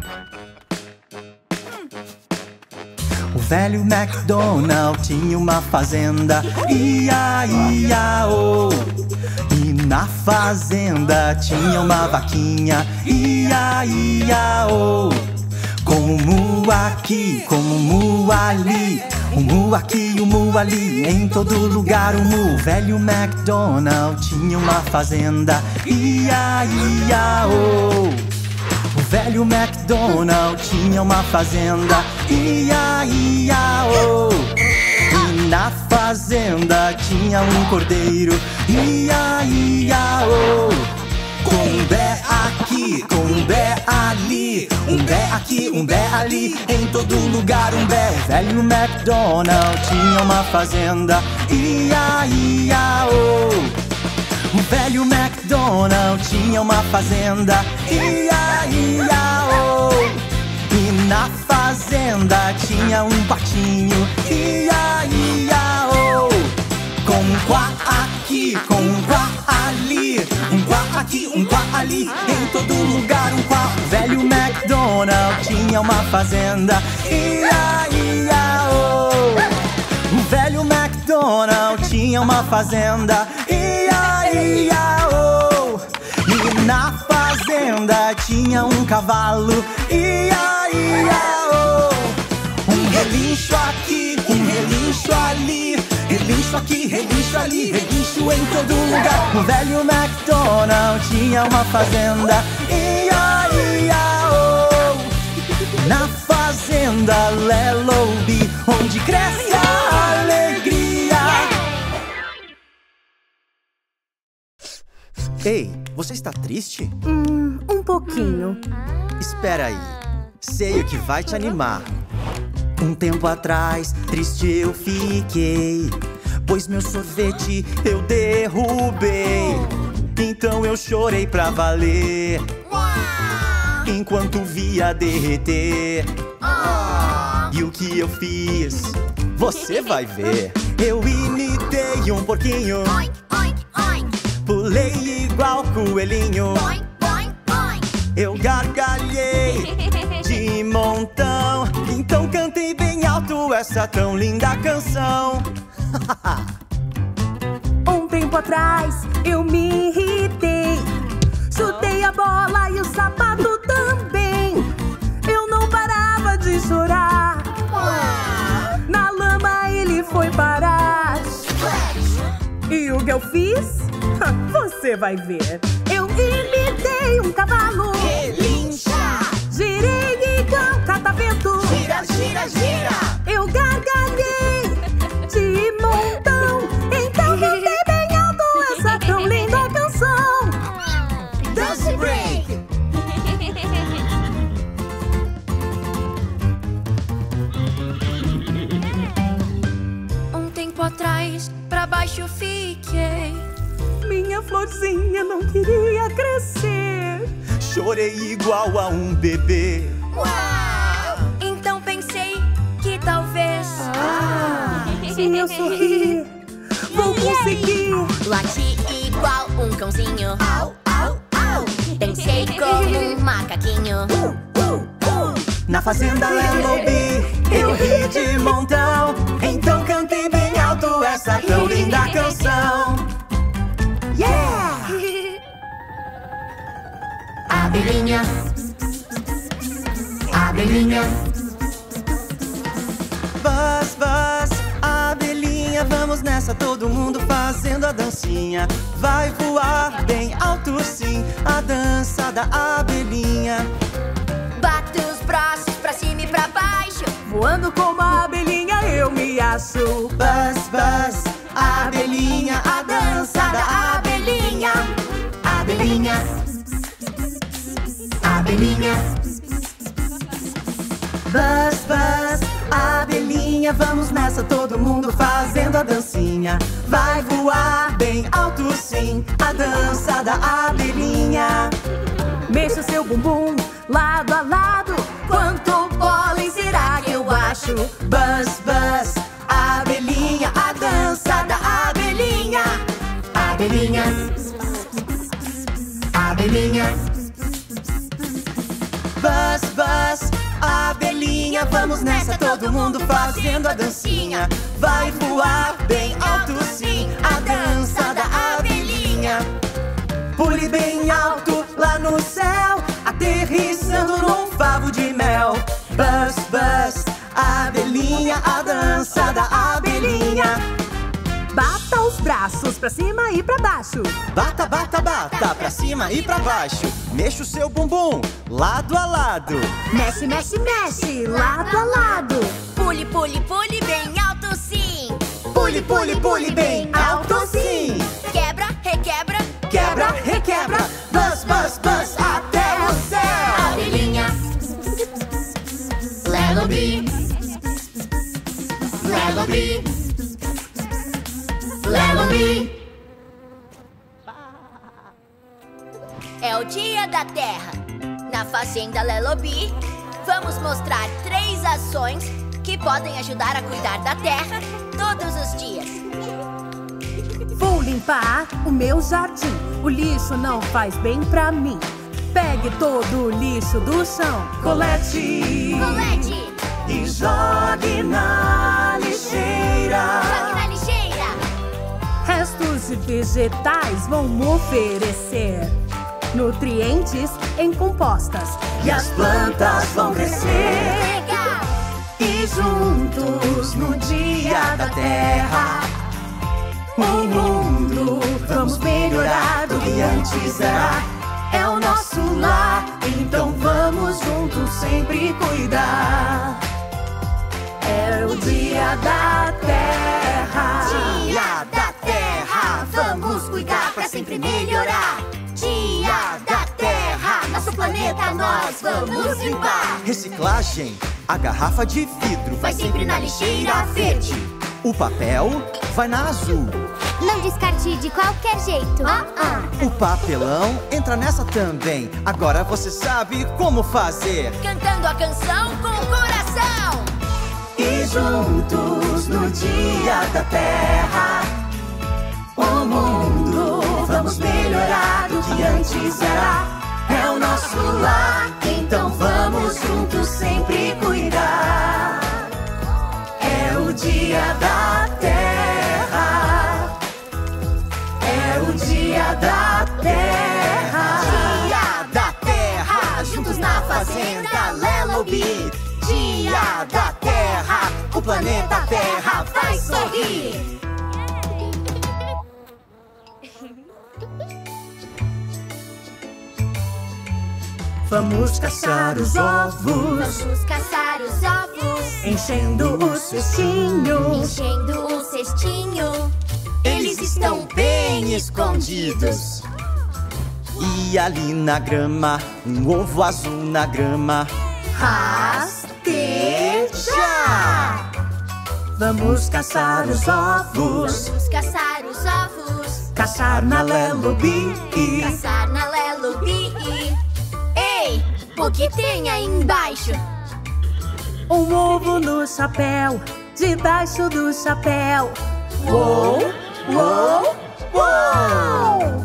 O velho MacDonald tinha uma fazenda, ia, ia, oh. E na fazenda tinha uma vaquinha, ia, ia, oh. Com um mu aqui, com um mu ali, um mu aqui, um mu ali, em todo lugar um mu. Velho MacDonald tinha uma fazenda, ia, ia, oh. O velho MacDonald tinha uma fazenda, ia, ia, oh. E na fazenda tinha um cordeiro, ia, ia, oh. Com um bé aqui, com um bé ali, um bé aqui, um bé ali, em todo lugar um bé. O velho MacDonald tinha uma fazenda, ia, ia, oh. O velho MacDonald tinha uma fazenda, ia, ia, oh. E na fazenda tinha um patinho, ia, ia, oh. Com um quá aqui, com um quá ali, um quá aqui, um quá ali, em todo lugar um quá. O velho MacDonald tinha uma fazenda, ia, ia, oh. O velho MacDonald tinha uma fazenda, ia, ia, oh. E na fazenda tinha um cavalo, ia, ia, oh. Um relincho aqui, um relincho ali, relincho aqui, relincho ali, relincho em todo lugar. O velho MacDonald tinha uma fazenda, ia, ia, oh. Na fazenda Lelobi, onde cresce a alegria. Ei, você está triste? Hum, um pouquinho. Espera aí, sei o que vai te animar. Um tempo atrás, triste eu fiquei, pois meu sorvete eu derrubei. Então eu chorei pra valer, enquanto via derreter. E o que eu fiz, você vai ver. Eu imitei um porquinho, pulei igual coelhinho, eu gargalhei de montão, então cantei bem alto essa tão linda canção. Um tempo atrás eu me irritei, chutei a bola e o sapato também. Eu não parava de chorar, na lama ele foi parar. E o que eu fiz? Você vai ver. Eu imitei um cavalo, Relincha, girei igual catavento, gira, gira, gira. eu gargalhei de montão, então cantei bem alto essa tão linda canção. Dance break. Um tempo atrás, pra baixo fiquei. Minha florzinha não queria crescer, Chorei igual a um bebê. Uau! Então pensei que talvez se eu sorrir, vou conseguir. lati igual um cãozinho. Au, au, au. Pensei como um macaquinho. Na fazenda Lelobi eu ri de montão, então cantei bem alto essa tão linda canção. Yeah! Abelhinha, abelhinha, Buzz, buzz, abelhinha, vamos nessa, todo mundo fazendo a dancinha. Vai voar bem alto sim, a dança da abelhinha. bate os braços pra cima e pra baixo. Voando como a abelhinha eu me acho. Buzz, buzz, abelhinha, a dança da abelhinha. Abelhinha, abelhinha, Buzz, buzz, abelhinha, vamos nessa, todo mundo fazendo a dancinha. Vai voar bem alto sim, a dança da abelhinha. Mexa o seu bumbum lado a lado, quanto pólen será que eu acho? Buzz, buzz, abelhinha, a dança da abelhinha. abelhinha, abelhinha, Buzz, buzz, abelhinha, vamos nessa, todo mundo fazendo a dancinha. Vai voar bem alto sim, a dança da abelhinha. Pule bem alto lá no céu, aterrissando num favo de mel. Buzz, buzz, abelhinha, a dança da abelhinha. Bata os braços pra cima e pra baixo. Bata, bata, bata, pra cima e pra baixo. Mexa o seu bumbum, lado a lado. Mexe, mexe, mexe, lado a lado. Pule, pule, pule bem alto sim. Pule, pule, pule bem alto sim. Quebra, requebra, Quebra, requebra, buzz, buzz, buzz, até o céu. abelhinha. Lelobi, Lelobi, Lelobi. É o dia da terra. Na fazenda Lelobi, vamos mostrar três ações que podem ajudar a cuidar da terra todos os dias. Vou limpar o meu jardim. O lixo não faz bem pra mim. Pegue todo o lixo do chão. Colete. Colete, E jogue na lixeira. jogue na lixeira. Restos de vegetais vão oferecer nutrientes em compostas. E as plantas vão crescer. Legal. E juntos no dia da terra, o mundo vamos melhorar do que antes era. É o nosso lar, então vamos juntos sempre cuidar. É o dia da terra. Dia da terra, vamos cuidar pra sempre melhorar. Dia da terra, nosso planeta nós vamos limpar. Reciclagem, a garrafa de vidro Vai sempre na lixeira verde. O papel vai na azul. Não descarte de qualquer jeito. Ah, ah. O papelão entra nessa também. Agora você sabe como fazer. Cantando a canção com o coração. E juntos no dia da terra, o mundo vamos melhorar do que antes era. É o nosso lar, então vamos juntos sempre cuidar. É o dia da terra. É o dia da terra. Dia da terra, juntos na fazenda Lelobi. Dia da terra, o planeta Terra vai sorrir. Vamos caçar os ovos, Vamos caçar os ovos, enchendo o cestinho. enchendo o cestinho. Eles estão bem escondidos. E ali na grama, um ovo azul na grama. Rasteja! Vamos caçar os ovos, Vamos caçar os ovos, caçar na Lelobi. caçar na Lelobi. Ei, o que tem aí embaixo? Um ovo no chapéu, debaixo do chapéu. Uou, uou, uou!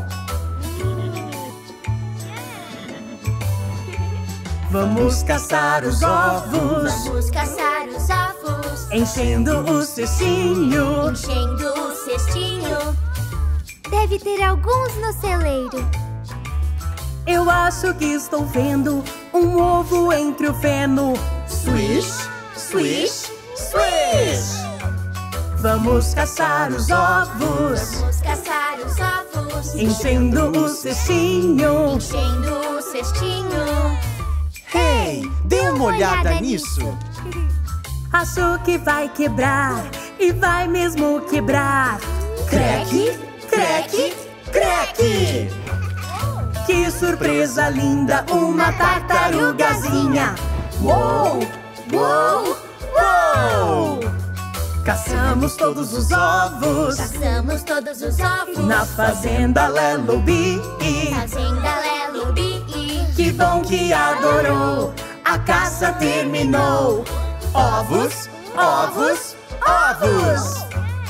Vamos caçar os ovos, Vamos caçar os ovos, enchendo o cestinho. enchendo o cestinho. Deve ter alguns no celeiro. Eu acho que estou vendo um ovo entre o feno. Swish, swish, swish. Vamos caçar os ovos, Vamos caçar os ovos, enchendo o cestinho. enchendo o cestinho. Hey, dê uma olhada nisso. Acho que vai quebrar e vai mesmo quebrar. Creque, creque, creque. Que surpresa linda, uma tartarugazinha. Uou, uou, uou! Caçamos todos os ovos Caçamos todos os ovos na fazenda Lelobi. Fazenda Lelobi. Que bom que adorou, a caça terminou. Ovos, ovos, ovos!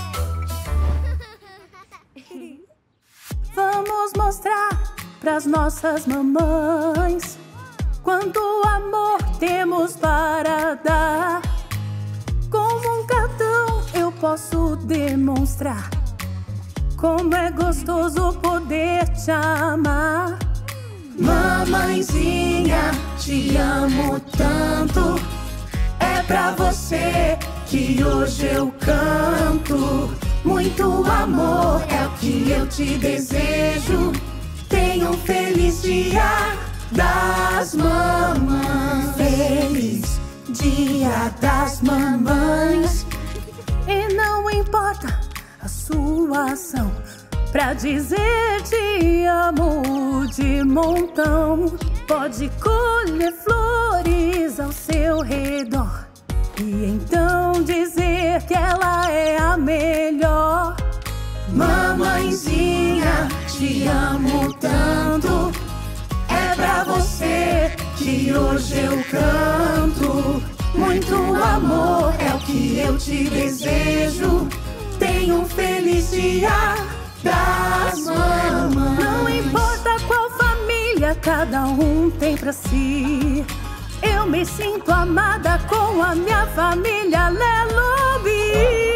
Vamos mostrar pras nossas mamães quanto amor temos para dar. Com um cartão eu posso demonstrar Como é gostoso poder te amar. Mamãezinha, te amo tanto. É pra você que hoje eu canto. Muito amor é o que eu te desejo. Tenha um feliz dia das mamães. Feliz dia das mamães. E não importa a sua ação, pra dizer te amo de montão. Pode colher flores ao seu redor e então dizer que ela é a melhor. Mamãezinha, te amo tanto. É pra você que hoje eu canto. Muito amor é o que eu te desejo. Tenha um feliz dia das mamães. Não importa qual família cada um tem pra si, eu me sinto amada com a minha família Lelobi.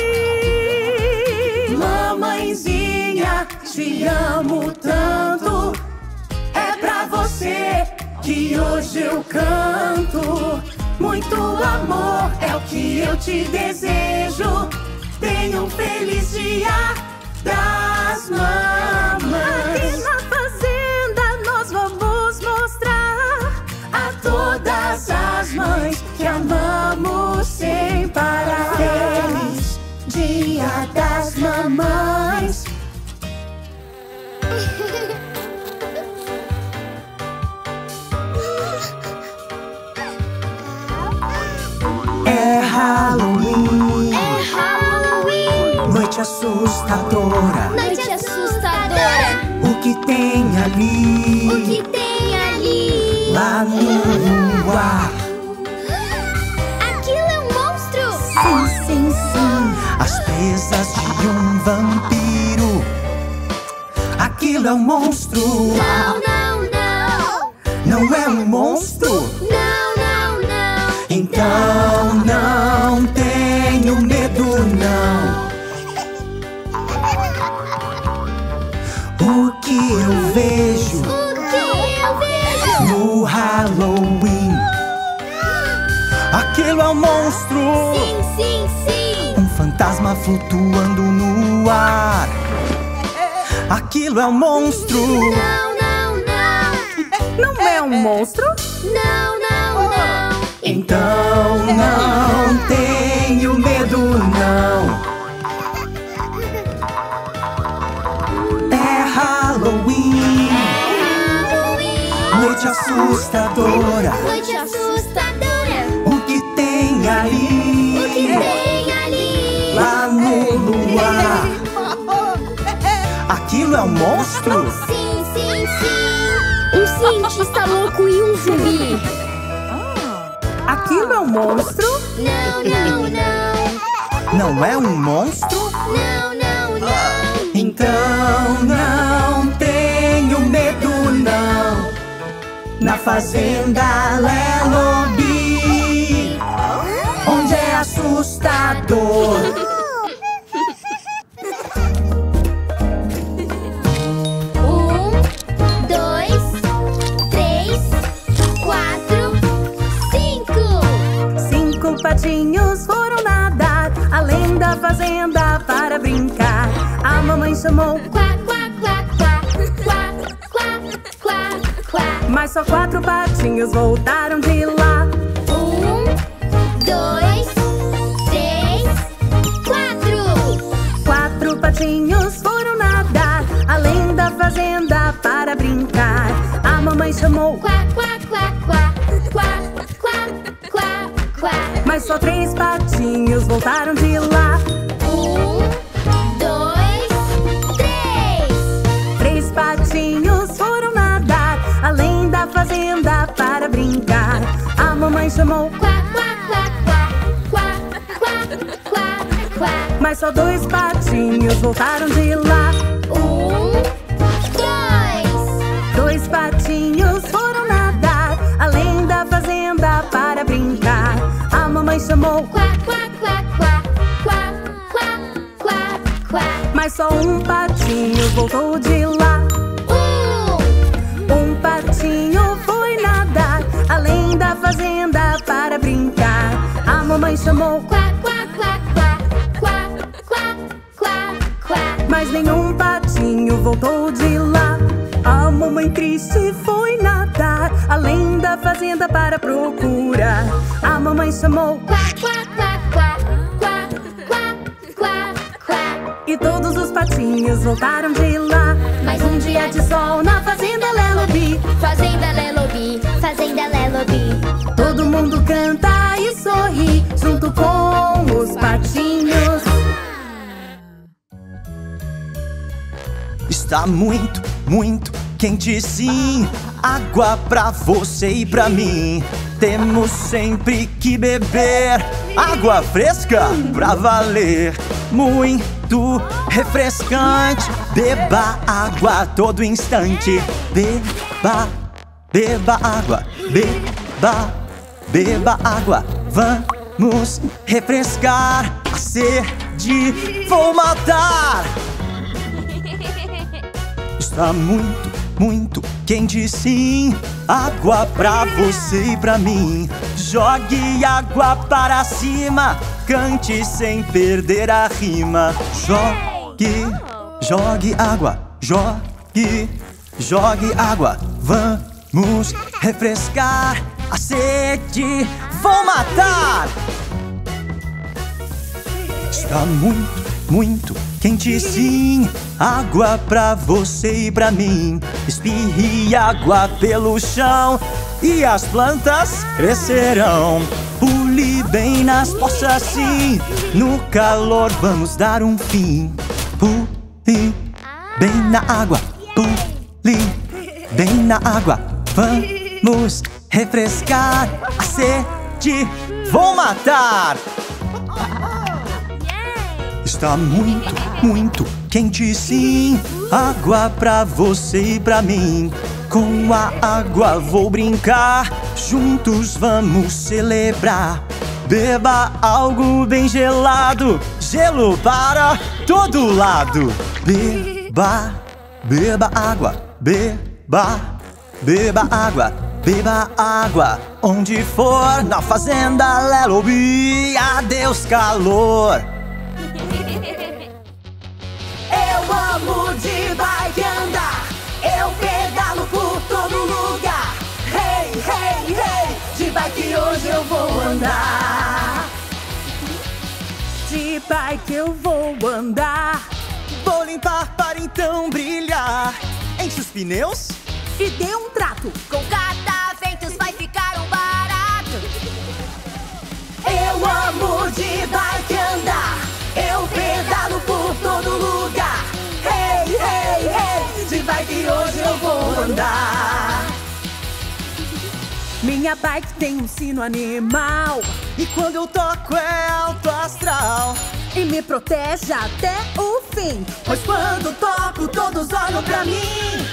Mamãezinha, te amo tanto. É pra você que hoje eu canto. Muito amor é o que eu te desejo. Tenha um feliz dia das mamães. Aqui na fazenda nós vamos mostrar a todas as mães que amamos sem parar. Feliz dia das mamães. É Halloween, É Halloween, noite assustadora. noite assustadora. O que tem ali? O que tem ali? Lá no luar. Aquilo é um monstro? Sim, sim, sim. As presas de um vampiro. Aquilo é um monstro. Não, não, não. Não é um monstro? Não, não, não. Então não tenho medo, não. O que eu vejo O que eu vejo? no Halloween? Aquilo é um monstro. Sim, sim, sim. Um fantasma flutuando no ar. Aquilo é um monstro. Não, não, não. Não é um monstro? Não, não, não. Então não tenho medo, não. É Halloween, Halloween, noite assustadora. noite assustadora. O que tem ali? O que tem ali? Lá no luar. Aquilo é um monstro? Sim, sim, sim. Um cientista louco e um zumbi. Aquilo é um monstro? Não, não, não. Não é um monstro? Não, não, não. Então não tenho medo, não. Na fazenda Lelobi, onde é assustador. Um, dois, três, quatro, cinco. Cinco patinhos foram nadar além da fazenda para brincar. A mamãe chamou, Quá, quá, quá, quá, quá, quá, quá, quá. mas só quatro patinhos voltaram de lá. Um, dois, três, quatro. Quatro patinhos foram nadar além da fazenda para brincar. A mamãe chamou, Quá, quá, quá, quá, quá, quá, quá, quá. mas só três patinhos voltaram de lá. Um, dois, três. Três patinhos foram nadar além da fazenda para brincar. A mamãe chamou, Quá, quá, quá, quá, quá, quá, quá, quá. mas só dois patinhos voltaram de lá. Um, dois. Dois patinhos foram nadar além da fazenda para brincar. A mamãe chamou, Quá, quá, quá, quá, quá, quá, quá, quá. mas só um patinho patinhos voltou de lá. Um patinho foi nadar além da fazenda para brincar. A mamãe chamou quá, quá, quá, quá, quá, quá, quá, quá. Mas nenhum patinho voltou de lá. A mamãe triste foi nadar além da fazenda para procurar. A mamãe chamou quá, quá, quá, quá, quá, quá, quá, quá. E todos os patinhos voltaram de lá. Mais um dia de sol na fazenda Lelobi. Fazenda Lelobi, Fazenda Lelobi. Todo mundo canta e sorri junto com os patinhos. Está muito, muito quente sim. Água pra você e pra mim. Temos sempre que beber água fresca pra valer. Muito refrescante. Beba água a todo instante. Beba, beba água. Beba, beba água. Vamos refrescar a sede. Vou matar. Está muito, muito quente sim. Água pra você e pra mim. Jogue água para cima. Cante sem perder a rima. Jogue, jogue água. Jogue, jogue água. Vamos refrescar a sede. Vou matar. Está muito, muito quente sim. Água pra você e pra mim. Espirre água pelo chão e as plantas crescerão. Pule bem nas poças sim. No calor vamos dar um fim. Pule bem na água. Pule bem na água. Vamos refrescar a sede. Vou matar. Está muito, muito quente sim. Água pra você e pra mim. Com a água vou brincar. Juntos vamos celebrar. Beba algo bem gelado. Gelo para todo lado. Beba, beba água. Beba, beba água. Beba água onde for. Na fazenda Lelobi. Adeus calor. Eu amo de bike andar. Eu pedalo por todo lugar. Hey, hey, hey, de bike hoje eu vou andar. De bike eu vou andar. Vou limpar para então brilhar. Enche os pneus e dê um trato. Com cataventos vai ficar um barato. Eu amo de bike andar. Eu pedalo por todo lugar. Hey, hey, hey, de bike hoje eu vou andar. Minha bike tem um sino animal. E quando eu toco é alto astral. E me protege até o fim. Pois quando toco todos olham pra mim.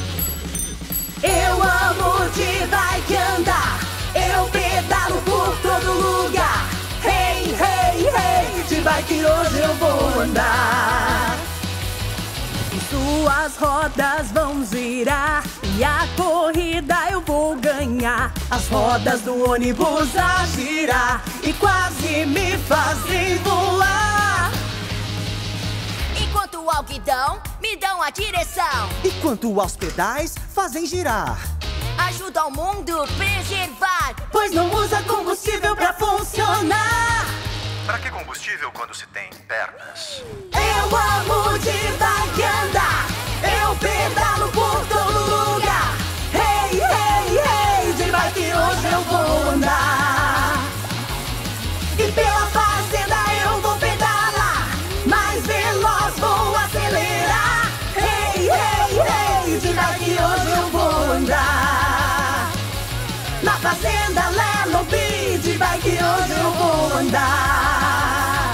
Eu amo de bike andar. Eu pedalo por todo lugar. Hey, hey, hey, de bike hoje eu vou andar. E suas rodas vão girar e a corrida eu vou ganhar. As rodas do ônibus a girar e quase me fazem voar. Enquanto o algodão me dão a direção. Enquanto aos pedais fazem girar. Ajuda ao mundo preservar. Pois não usa combustível pra funcionar. Pra que combustível quando se tem pernas? Eu amo de bike andar. Eu pedalo por todo lugar. Hey, hey, hey, de bike hoje eu vou andar. E pela fazenda eu vou pedalar. Mais veloz vou acelerar. Hey, hey, hey, de bike hoje eu vou andar. Na fazenda Lelobi, de bike hoje eu vou andar.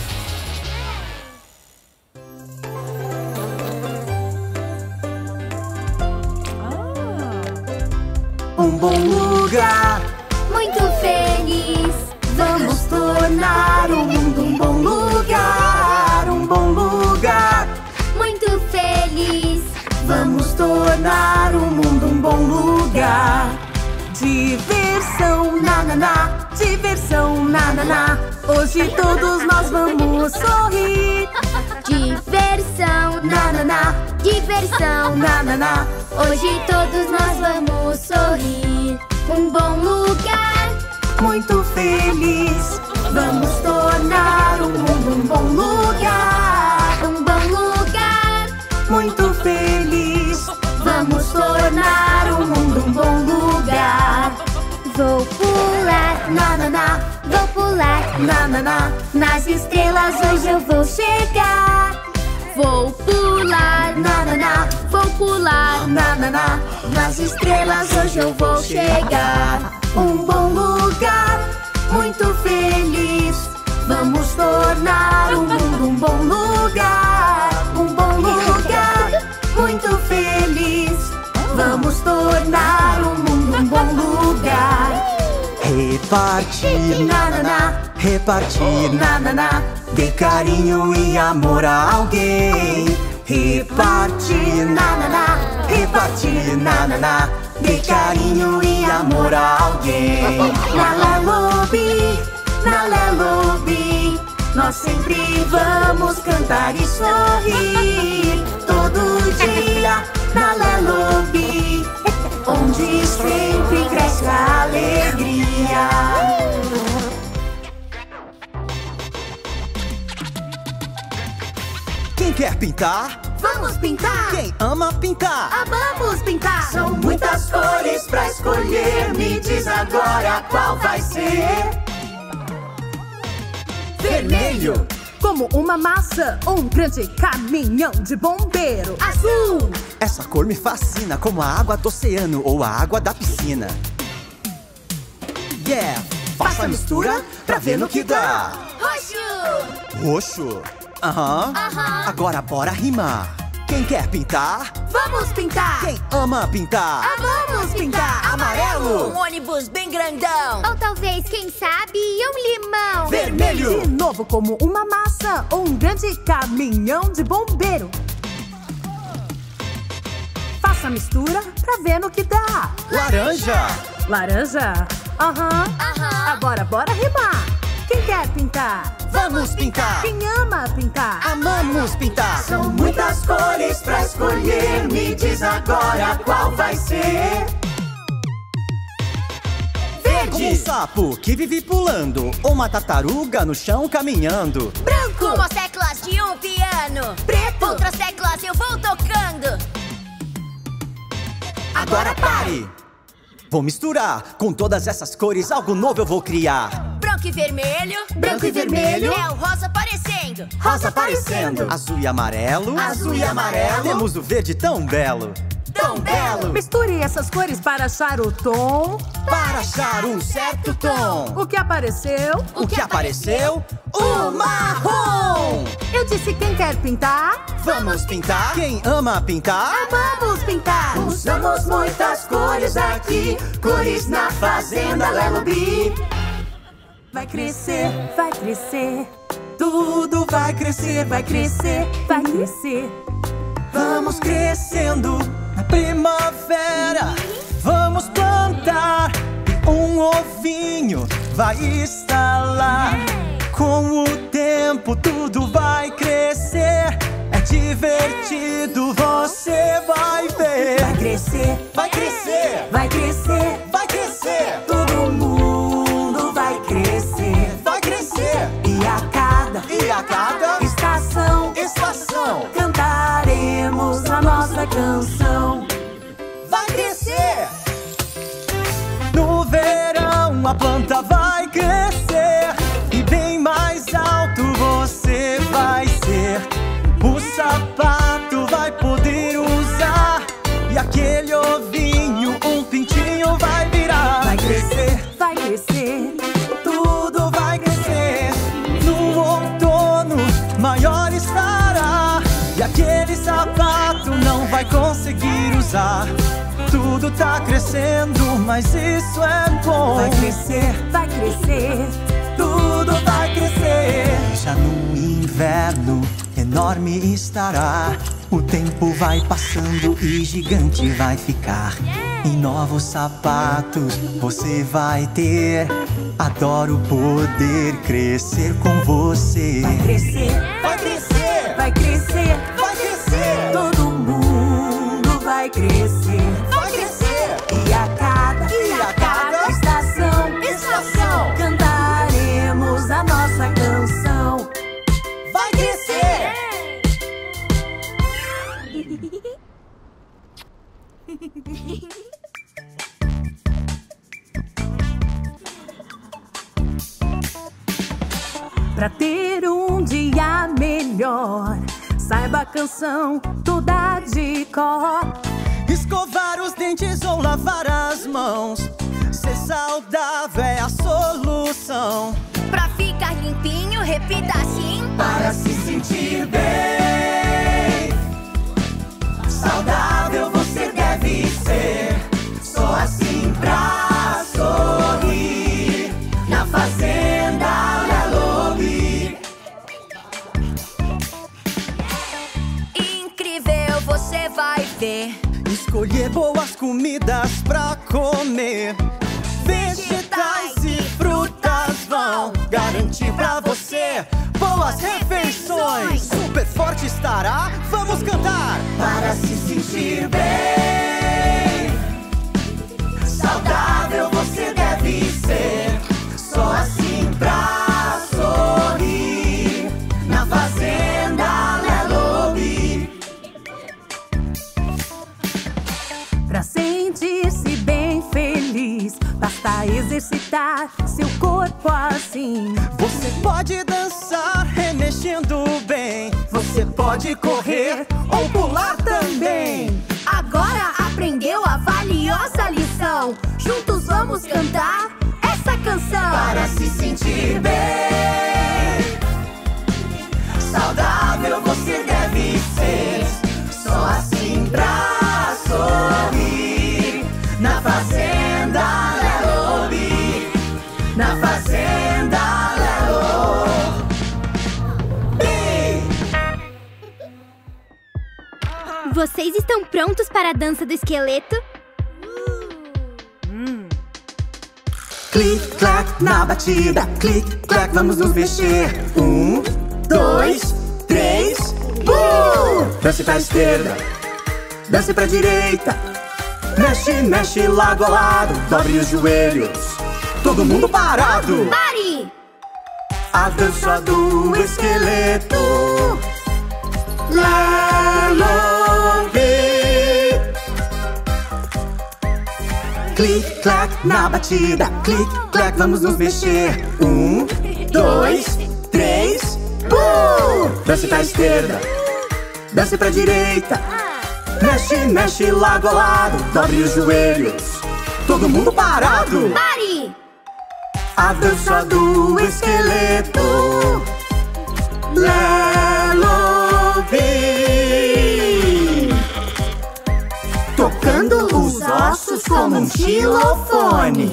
Um bom lugar, muito feliz. Vamos tornar o mundo um bom lugar. um bom lugar. Muito feliz. tornar o mundo um bom lugar. Diversão, na na na, diversão, na na na. Hoje todos nós vamos sorrir. Diversão, Na na na, diversão, na na na. hoje todos nós vamos sorrir. Um bom lugar, Muito feliz, vamos tornar o mundo um bom lugar. um bom lugar, Muito feliz, vamos tornar o mundo um bom lugar. vou pular, Na na na, vou pular, na na na. nas estrelas hoje eu vou chegar. Vou pular, Na na na, vou pular, na na na. nas estrelas hoje eu vou chegar. Um bom lugar, muito feliz, vamos tornar o mundo um bom lugar. Um bom lugar, muito feliz, vamos tornar o mundo um bom lugar. Repartir, Na na na, repartir, na na na. dê carinho e amor a alguém. Repartir, Na na na, repartir, na na na, dê carinho e amor a alguém. na Lelobi, na Lelobi, nós sempre vamos cantar e sorrir. Todo dia, na Lelobi, onde sempre cresce a alegria. Quem quer pintar? Vamos pintar! Quem ama pintar? Amamos pintar! São muitas cores pra escolher, me diz agora qual vai ser. Vermelho, Como uma massa ou um grande caminhão de bombeiro. Azul! essa cor me fascina, como a água do oceano ou a água da piscina. Yeah, faça a mistura pra ver no que dá. roxo, Roxo, aham, Aham. agora bora rimar. Quem quer pintar? Vamos pintar! Quem ama pintar? Amamos pintar! Amarelo, Um ônibus bem grandão. ou talvez, quem sabe, um limão. vermelho, De novo, como uma massa ou um grande caminhão de bombeiro. Faça a mistura pra ver no que dá. laranja, Laranja? Aham. Aham. Agora bora rimar. Quem quer pintar? vamos pintar. Quem ama pintar? Amamos pintar. São muitas cores pra escolher, me diz agora qual vai ser. Como um sapo que vive pulando, ou uma tartaruga no chão caminhando. Branco. Como as teclas de um piano. Preto. Outras teclas eu vou tocando. Agora pare! Vou misturar com todas essas cores, algo novo eu vou criar. Branco e vermelho. Branco e vermelho. É o rosa aparecendo. Rosa aparecendo. Azul e amarelo. Azul e amarelo. Temos o verde tão belo. Tão belo. Misture essas cores para achar o tom. Para achar um certo tom. O que apareceu? O que apareceu? O marrom! Eu disse quem quer pintar? Vamos pintar? Quem ama pintar? Vamos pintar! Usamos muitas cores aqui, cores na fazenda Lelobi. Vai crescer, vai crescer, Tudo vai crescer, vai crescer. vai crescer. Vamos crescendo na primavera. Vamos plantar e um ovinho vai estalar. Com o tempo tudo vai crescer. É divertido, você vai ver. Vai crescer, Vai crescer, vai crescer, vai crescer, todo mundo vai crescer. vai crescer. E a cada E a cada estação estação cantaremos a nossa canção. vai crescer. No verão a planta vai crescer e bem mais alto você vai ser. O sapato vai poder usar e aquele ovinho um pintinho vai virar. Vai crescer, Vai crescer, tudo vai crescer. No outono maior estará e aquele sapato não vai conseguir usar. Tudo tá crescendo, mas isso é bom. vai crescer, vai crescer. Tudo vai crescer. Já no inverno enorme estará O tempo vai passando e gigante vai ficar. Em novos sapatos você vai ter. Adoro poder crescer com você. Vai crescer, vai crescer, vai crescer, vai crescer. todo mundo vai crescer, vai crescer. E a cada, e a cada estação, estação cantaremos a nossa canção. Vai crescer. Pra ter um dia melhor, saiba a canção toda de cor. Escovar os dentes ou lavar as mãos. Ser saudável é a solução. Pra ficar limpinho, repita assim. Para se sentir bem, saudável você deve ser. Só assim pra sorrir. Na fazenda Lelobi. Incrível, você vai ver. Escolher boas comidas pra comer. Vegetais e frutas vão garantir pra você boas refeições. Super forte estará, vamos cantar. Para se sentir bem, saudável você deve ser. Só assim pra sorrir. Na fazenda Lelobi. Pra sentir-se bem feliz, basta exercitar seu corpo assim. Você pode dançar remexendo bem. Você pode correr ou pular também. Agora aprendeu a valiosa lição. Juntos vamos cantar essa canção. Para se sentir bem, saudável você deve ser. Só assim pra sorrir. Na fazenda Lelobi. Na fazenda Lelobi. Vocês estão prontos para a dança do esqueleto? Clic, clac, na batida. Clic, clac, vamos nos mexer. Um, dois, três, uh! Dance pra esquerda, dance pra direita. Mexe, mexe lado a lado. Dobre os joelhos. Todo mundo parado. Pare! A dança do esqueleto. Lelobi. Clic, clac, na batida. Clic, clac, vamos nos mexer. Um, dois, três, uh! Dance pra esquerda, dance pra direita. Mexe, mexe lado a lado. Dobre os joelhos. Todo mundo parado. Pare! A dança do esqueleto. Lelobi. Tocando os ossos como um xilofone.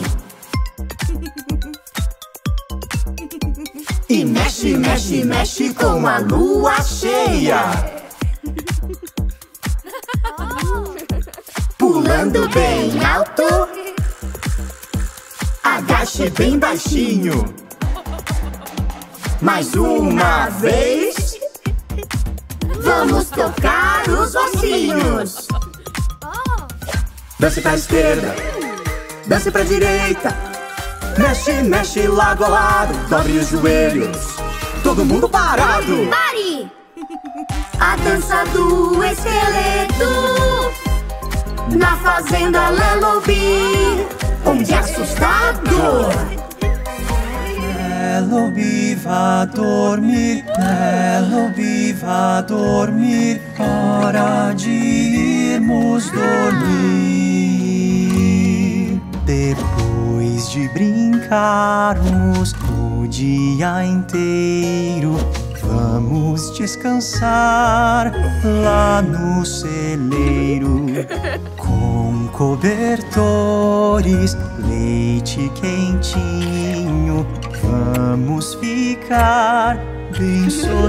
E mexe, mexe, mexe com a lua cheia. Pulando bem alto. Agache bem baixinho. Mais uma vez. Vamos tocar os ossinhos. Dance pra esquerda, dance pra direita. Mexe, mexe lado a lado. Dobre os joelhos. Todo mundo parado. Pare! A dança do esqueleto. Na fazenda Lelobi. Onde é assustador. Lelobi vá dormir. Lelobi vá dormir. Hora de irmos dormir. Depois de brincarmos o dia inteiro, vamos descansar lá no celeiro. Com cobertores, leite quentinho. Vamos ficar bem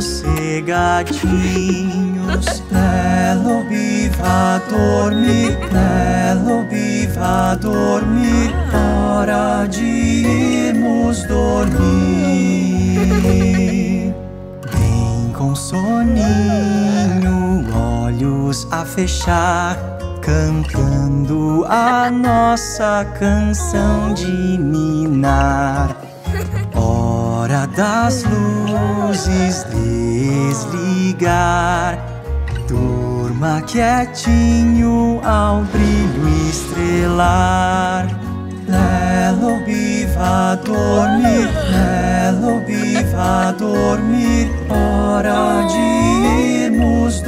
sossegadinhos. Lelobi vá dormir, Lelobi vá dormir. Hora de irmos dormir. Bem com soninho, olhos a fechar, cantando a nossa canção de ninar. Hora das luzes desligar. Durma quietinho ao brilho estrelar. Lelobi vá dormir, Lelobi vá dormir. Hora de irmos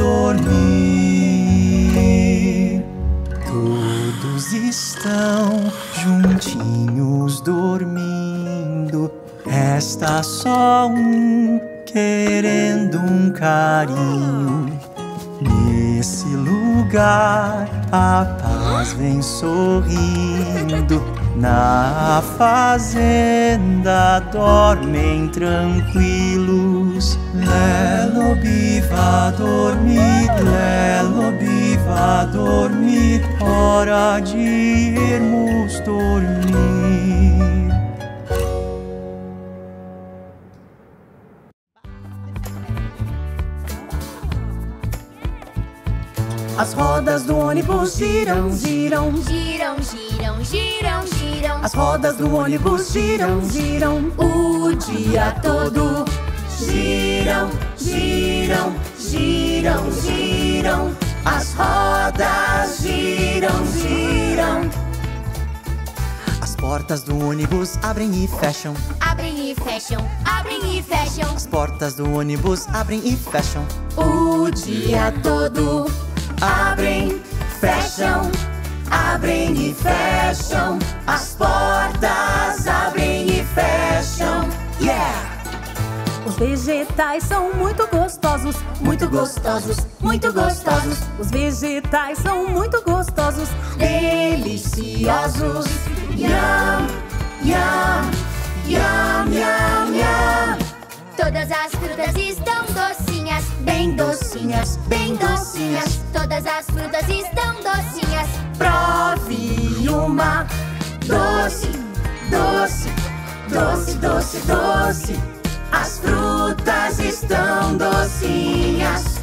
dormir. Todos estão juntinhos dormindo. Resta só um querendo um carinho. Nesse lugar a paz vem sorrindo. Na fazenda dormem tranquilos. Lelobi vá dormir, Lelobi vá dormir. Hora de irmos dormir. As rodas do ônibus giram, giram. Giram, giram, giram, giram. As rodas do ônibus giram, giram. O dia todo. Giram, giram, giram, giram. As rodas giram, giram. As portas do ônibus abrem e fecham. Abrem e fecham, abrem e fecham. As portas do ônibus abrem e fecham. O dia todo. Abrem, fecham, abrem e fecham. As portas abrem e fecham. Yeah! Os vegetais são muito gostosos, muito gostosos, muito gostosos. Os vegetais são muito gostosos, deliciosos. Yum, yum, yum, yum, yum. Todas as frutas estão docinhas, Bem docinhas, bem docinhas. todas as frutas estão docinhas. Prove uma. Doce, doce, doce, doce, doce. As frutas estão docinhas.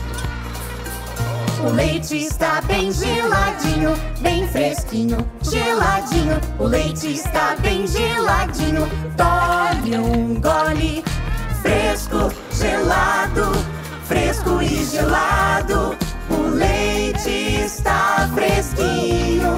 O leite está bem geladinho, bem fresquinho, geladinho. O leite está bem geladinho. Tome um gole. Fresco, gelado, fresco e gelado. O leite está fresquinho.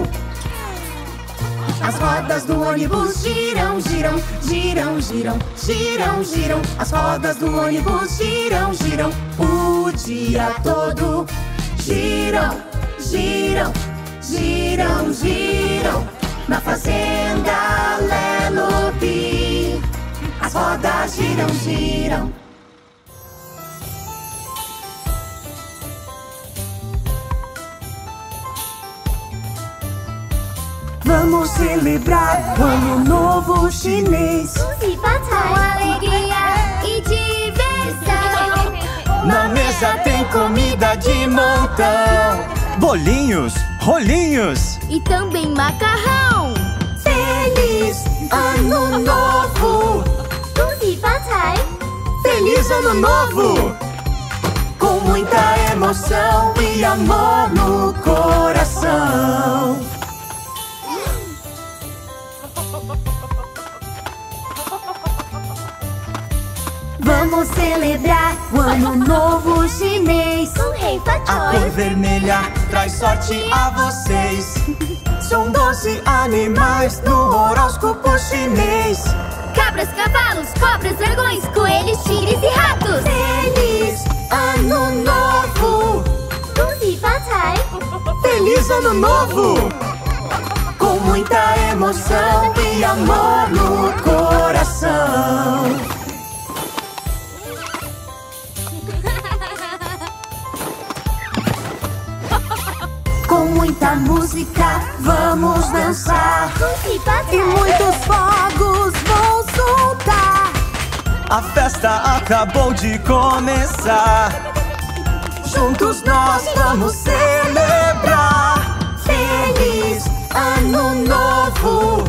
As rodas do ônibus giram, giram, giram, giram, giram, giram. As rodas do ônibus giram, giram. O dia todo. Giram, giram, giram, giram. Na fazenda Lelobi. As rodas giram, giram. Vamos celebrar o Ano Novo Chinês. Com alegria e diversão. Na mesa tem comida de montão. Bolinhos, rolinhos. E também macarrão. Feliz Ano Novo! Feliz Ano Novo! Com muita emoção e amor no coração. Vamos celebrar o Ano Novo Chinês. Com Rei A cor Fatoy. vermelha traz sorte a vocês. São doze animais no horóscopo chinês. Cabras, cavalos, cobras, dragões, coelhos, tigres e ratos. Feliz Ano Novo! Feliz Ano Novo! Com muita emoção e amor no coração. Com muita muita música, vamos dançar. E muitos fogos vão soltar. A festa acabou de começar. Juntos nós vamos celebrar. Feliz Ano Novo!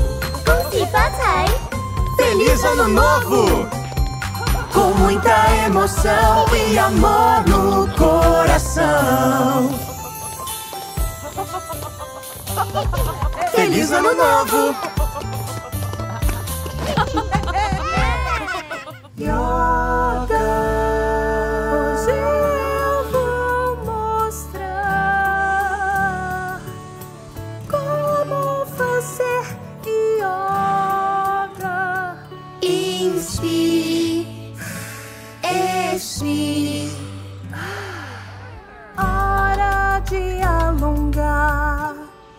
Feliz Ano Novo! Com muita emoção e amor no coração. Feliz Ano Novo! Yoga. Hoje eu vou mostrar como fazer yoga. Inspire, expire. Hora de alongar.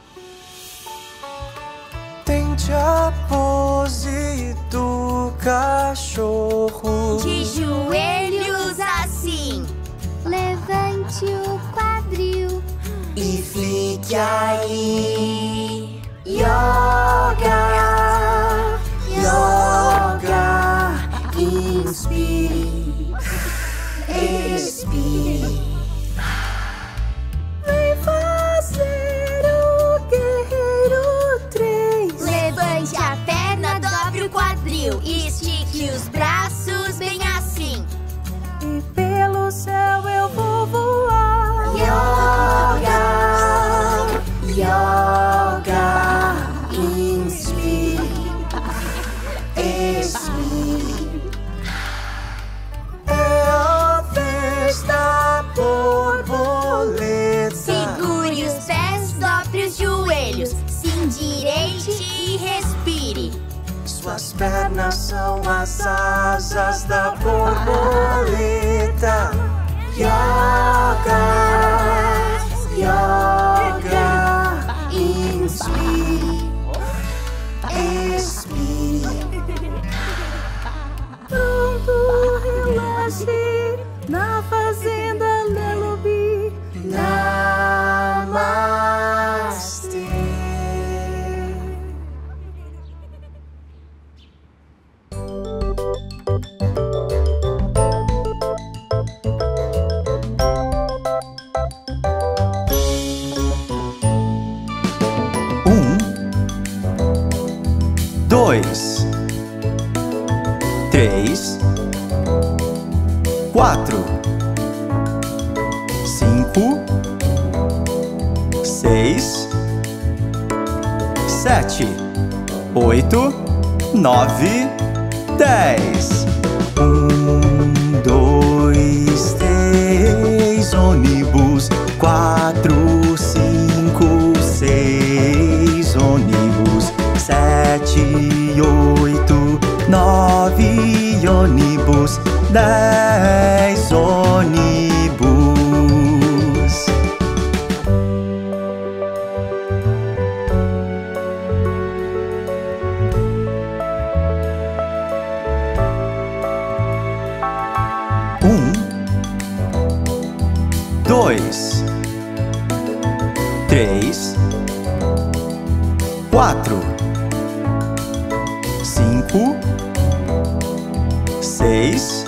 Tente a pose do cachorro. De joelhos assim. Levante o quadril E fique aí. Yoga, yoga. Inspire, expire. Vem fazer o guerreiro três. Levante a perna, dobre o quadril. Estique os braços bem assim. E pelo céu eu vou voar. Yoga, yoga. Inspire, expire. É a vez da borboleta. Segure os pés, dobre os joelhos. Se endireite e respire. Suas pernas são as asas da borboleta. Yoga, yoga. Inspire, expire. Pronto, relaxe na fazenda Lelobi. Namastê. Um, dois, três, quatro, cinco, seis, sete, oito, nove, dez. Um, dois, três, ônibus. Quatro, cinco, seis, ônibus. Sete, oito, nove, ônibus. Dez, ônibus. Um, dois, três, quatro, cinco, seis,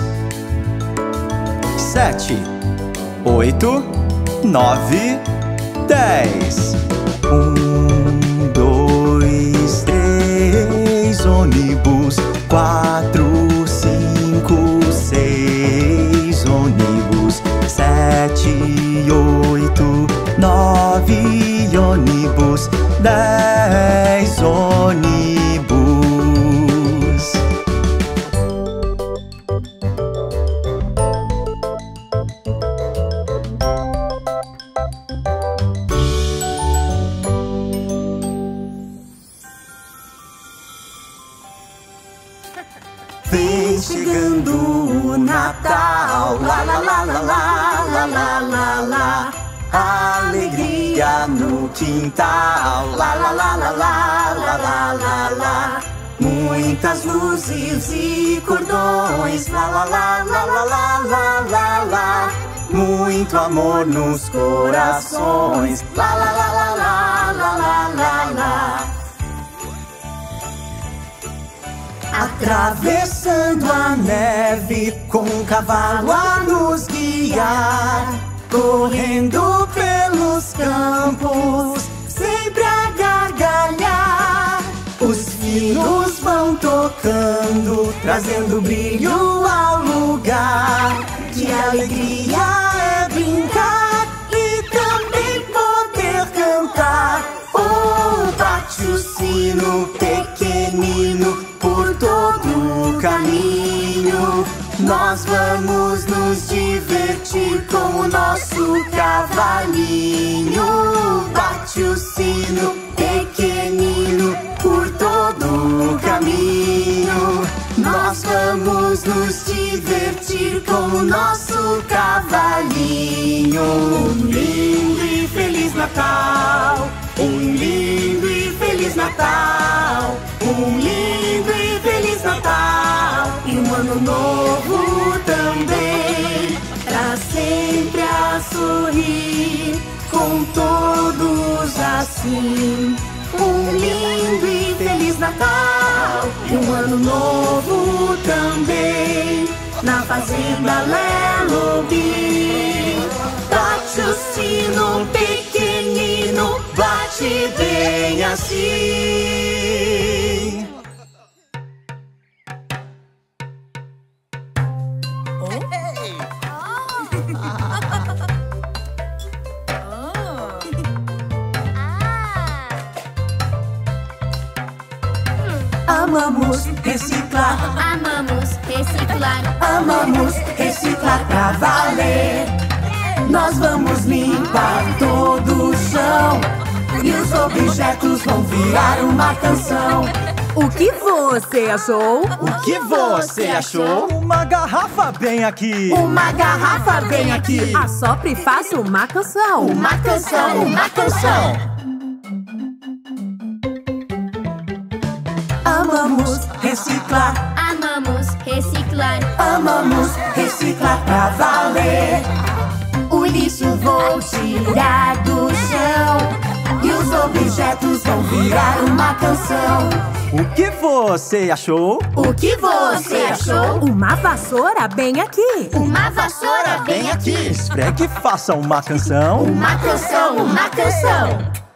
sete, oito, nove, dez. Um, dois, três, ônibus. Quatro, cinco, seis, ônibus. Sete, oito, nove, ônibus. Dez, ônibus. Vem chegando o Natal, lá lá lá lá lá lá lá lá lá. Alegria no quintal, lá lá lá lá lá lá lá lá lá. Muitas luzes e cordões, lá lá lá lá lá lá lá lá lá. muito amor nos corações. Lá, lá, lá, lá, lá, lá, lá, lá, lá. Atravessando a neve com um cavalo a nos guiar, correndo pelos campos, sempre a gargalhar. Os sinos vão tocando, trazendo brilho ao lugar. Que alegria é brincar e também poder cantar. Oh, bate o sino pequenino por todo o caminho. Nós vamos nos divertir com o nosso cavalinho. Bate o sino pequenino por todo o caminho. Nós vamos nos divertir com o nosso cavalinho. Um lindo e feliz Natal, um lindo e feliz Natal, um lindo e feliz Natal, e um ano novo também, pra sempre a sorrir, com todos assim. Um lindo e feliz Natal, e um ano novo também, na fazenda Lelobi. Bate o sino pequenino, bate bem assim. Amamos reciclar, Amamos reciclar, amamos reciclar pra valer. Nós vamos limpar todo o chão e os objetos vão virar uma canção. O que você achou? O que você achou? Uma garrafa bem aqui. Uma garrafa bem aqui. Assopre e faça uma canção. Uma canção, uma canção. Amamos reciclar, amamos reciclar, amamos reciclar pra valer. O lixo vou tirar do chão e os objetos vão virar uma canção. O que você achou? O que você achou? Uma vassoura bem aqui. uma vassoura bem aqui. Esfregue e faça uma canção. Uma canção, uma canção.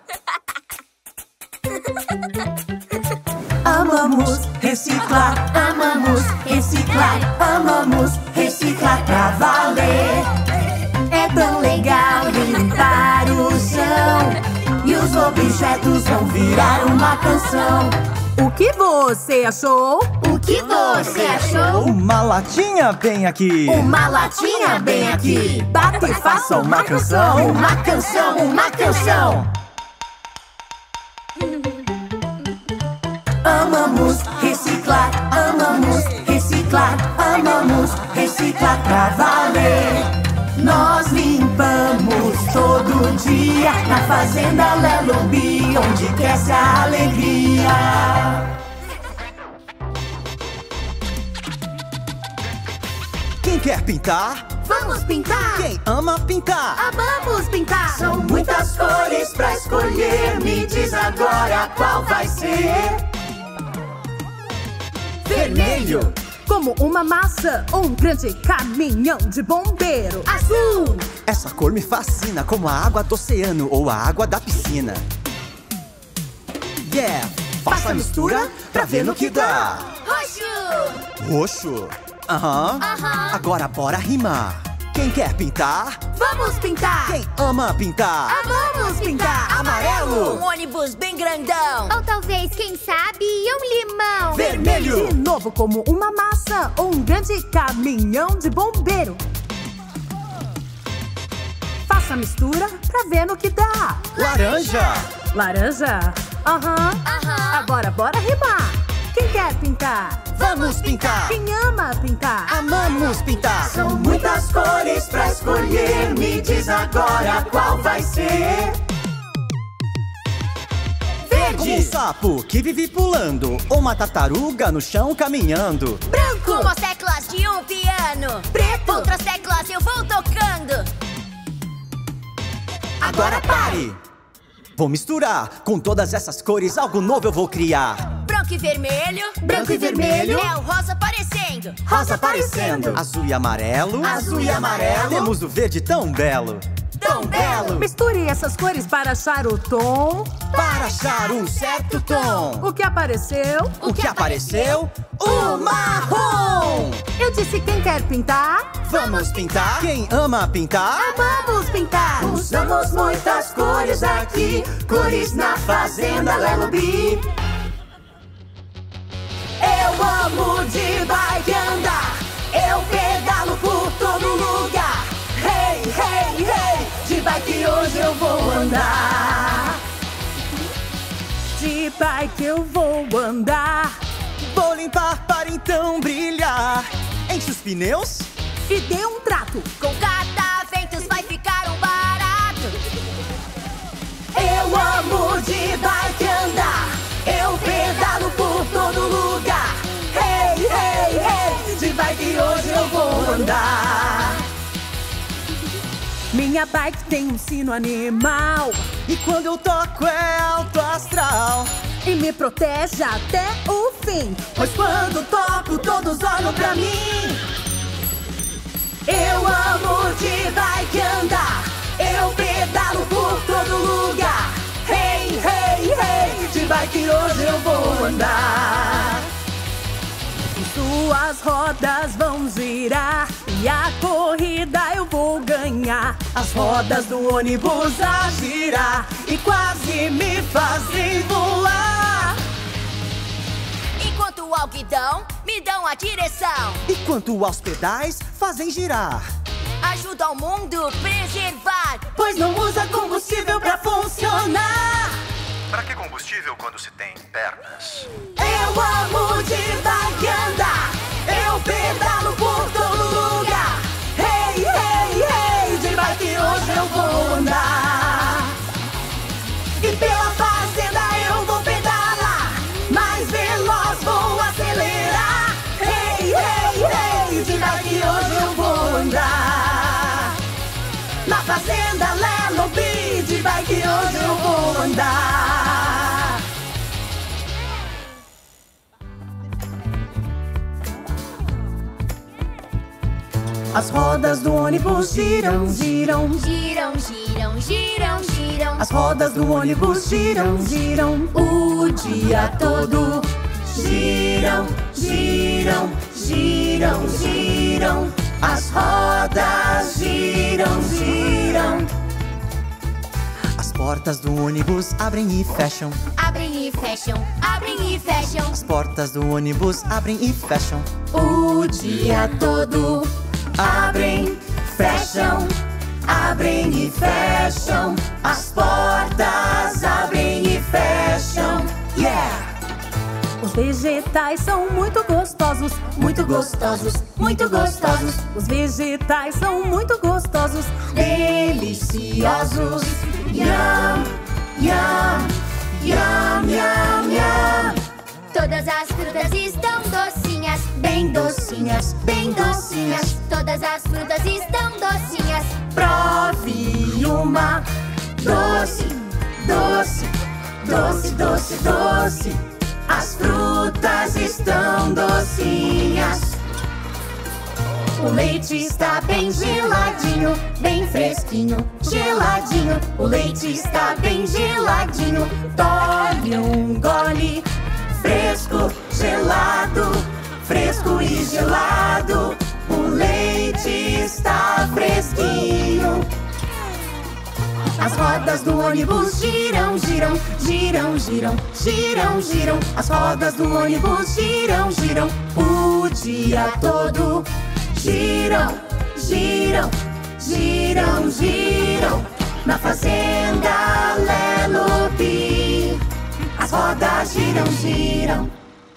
Amamos reciclar, amamos reciclar, amamos reciclar pra valer. É tão legal limpar o chão e os objetos vão virar uma canção. O que você achou? O que você achou? Uma latinha bem aqui. Uma latinha bem aqui. Bate e faça uma canção. Uma canção, uma canção. Amamos reciclar, amamos reciclar, amamos reciclar pra valer. Nós limpamos todo dia na fazenda Lelobi, onde cresce a alegria. Quem quer pintar? Vamos pintar! Quem ama pintar? Amamos pintar! São muitas cores pra escolher, me diz agora qual vai ser. Vermelho, Como uma maçã ou um grande caminhão de bombeiro. Azul! essa cor me fascina, como a água do oceano ou a água da piscina. Yeah, faça a mistura pra ver no que dá. Roxo! Roxo, aham, Aham. agora bora rimar. Quem quer pintar? Vamos pintar! Quem ama pintar? Vamos pintar! Amarelo, Um ônibus bem grandão. Ou talvez, quem sabe, um limão! vermelho, De novo, como uma maçã ou um grande caminhão de bombeiro. Faça a mistura pra ver no que dá. laranja, Laranja? Aham. Aham. Agora bora rimar. Quem quer pintar? vamos pintar. Quem ama pintar? Amamos pintar. São muitas cores pra escolher, me diz agora qual vai ser. Verde, um sapo que vive pulando, ou uma tartaruga no chão caminhando. Branco! Como as teclas de um piano. Preto! Outras teclas eu vou tocando. Agora pare! Vou misturar com todas essas cores, algo novo eu vou criar. Branco e vermelho. Branco e vermelho. É o rosa aparecendo. Rosa aparecendo. Azul e amarelo. Azul e amarelo. Temos o verde tão belo. Tão belo. Misture essas cores para achar o tom. Para achar um certo tom. O que apareceu? O que apareceu? O marrom! Eu disse quem quer pintar. Vamos pintar? Quem ama pintar? Vamos pintar! Usamos muitas cores aqui, cores na fazenda Lelobi. Eu amo de bike andar, eu pedalo por todo lugar. Hey, hey, hey, de bike hoje eu vou andar. De bike eu vou andar. Vou limpar para então brilhar. Enche os pneus e dê um trato. Com cataventos vai ficar um barato. Eu amo de bike andar, eu pedalo por todo lugar. Hey, hey, hey, de bike hoje eu vou andar. Minha bike tem um sino animal e quando eu toco é alto astral. E me protege até o fim, pois quando toco todos olham pra mim. Eu amo de bike andar, eu pedalo por todo lugar. Hey, hey, hey, de bike hoje eu vou andar. Suas rodas vão girar e a corrida eu vou ganhar. As rodas do ônibus a girar e quase me fazem voar. Enquanto o algodão me dão a direção, enquanto aos pedais fazem girar. Ajuda o mundo preservar, pois não usa combustível pra funcionar. Pra que combustível quando se tem pernas? Eu amo de bike andar, eu pedalo por todo lugar. Hey, hey, hey, de bike hoje eu vou andar. E pela fazenda eu vou pedalar, mais veloz vou acelerar. Hey, hey, hey, de bike hoje eu vou andar. Na fazenda Lelobi, de bike hoje eu vou andar. As rodas do ônibus giram, giram, giram, giram, giram, giram. As rodas do ônibus giram, giram o dia todo. Giram, giram, giram, giram. As rodas giram, giram. As portas do ônibus abrem e fecham. Abrem e fecham, abrem e fecham. As portas do ônibus abrem e fecham o dia todo. Abrem, fecham, abrem e fecham. As portas abrem e fecham. Yeah! Os vegetais são muito gostosos, muito gostosos, muito gostosos. Os vegetais são muito gostosos, deliciosos. Yum, yum, yum, yum, yum. Todas as frutas estão docinhas, bem docinhas, bem docinhas. Todas as frutas estão docinhas. Prove uma doce, doce, doce, doce, doce. As frutas estão docinhas. O leite está bem geladinho, bem fresquinho, geladinho. O leite está bem geladinho. Tome um gole, fresco, gelado, fresco e gelado. O leite está fresquinho. As rodas do ônibus giram, giram, giram, giram, giram, giram. As rodas do ônibus giram, giram o dia todo. Giram, giram, giram, giram. Na fazenda Lelobi, as rodas giram, giram.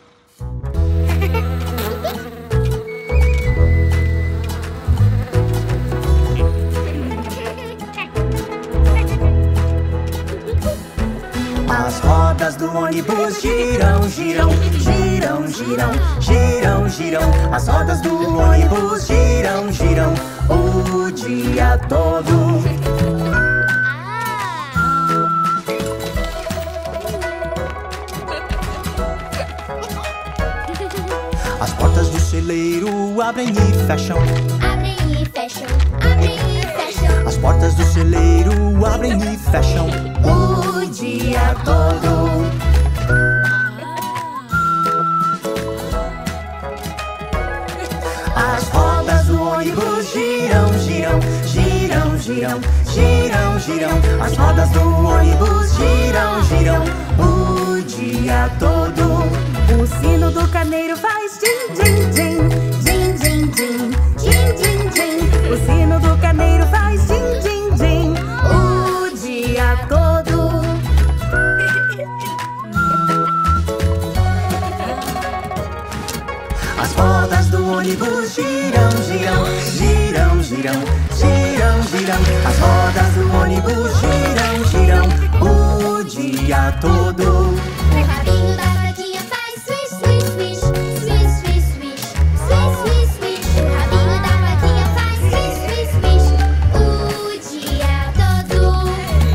As rodas do ônibus giram, giram, giram, giram, giram, giram. As rodas do ônibus giram, giram o dia todo. celeiro abrem e fecham. Abrem e fecham, abrem e fecham. As portas do celeiro abrem e fecham O dia todo. As rodas do ônibus giram, giram, giram, giram, giram, giram. As rodas do ônibus giram, giram o dia todo. O sino do carneiro faz din, din, din, din, din, din, din, din, din. O sino do carneiro faz din, din, din, o dia todo. As rodas do ônibus giram, giram, giram, giram, giram, giram. As rodas do ônibus giram, giram o dia todo. O rabinho da fadinha faz swish, swish, swish, swish, swish, swish, swish, swish, swish. O rabinho da fadinha faz swish, swish, swish, o dia todo.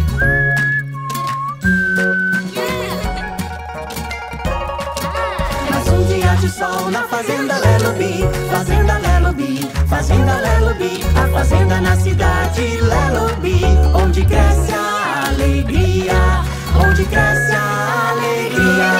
Mais um dia de sol na fazenda Lelobi, fazenda Lelobi, fazenda Lelobi, a fazenda na cidade Lelobi, onde cresce a alegria, onde cresce a alegria.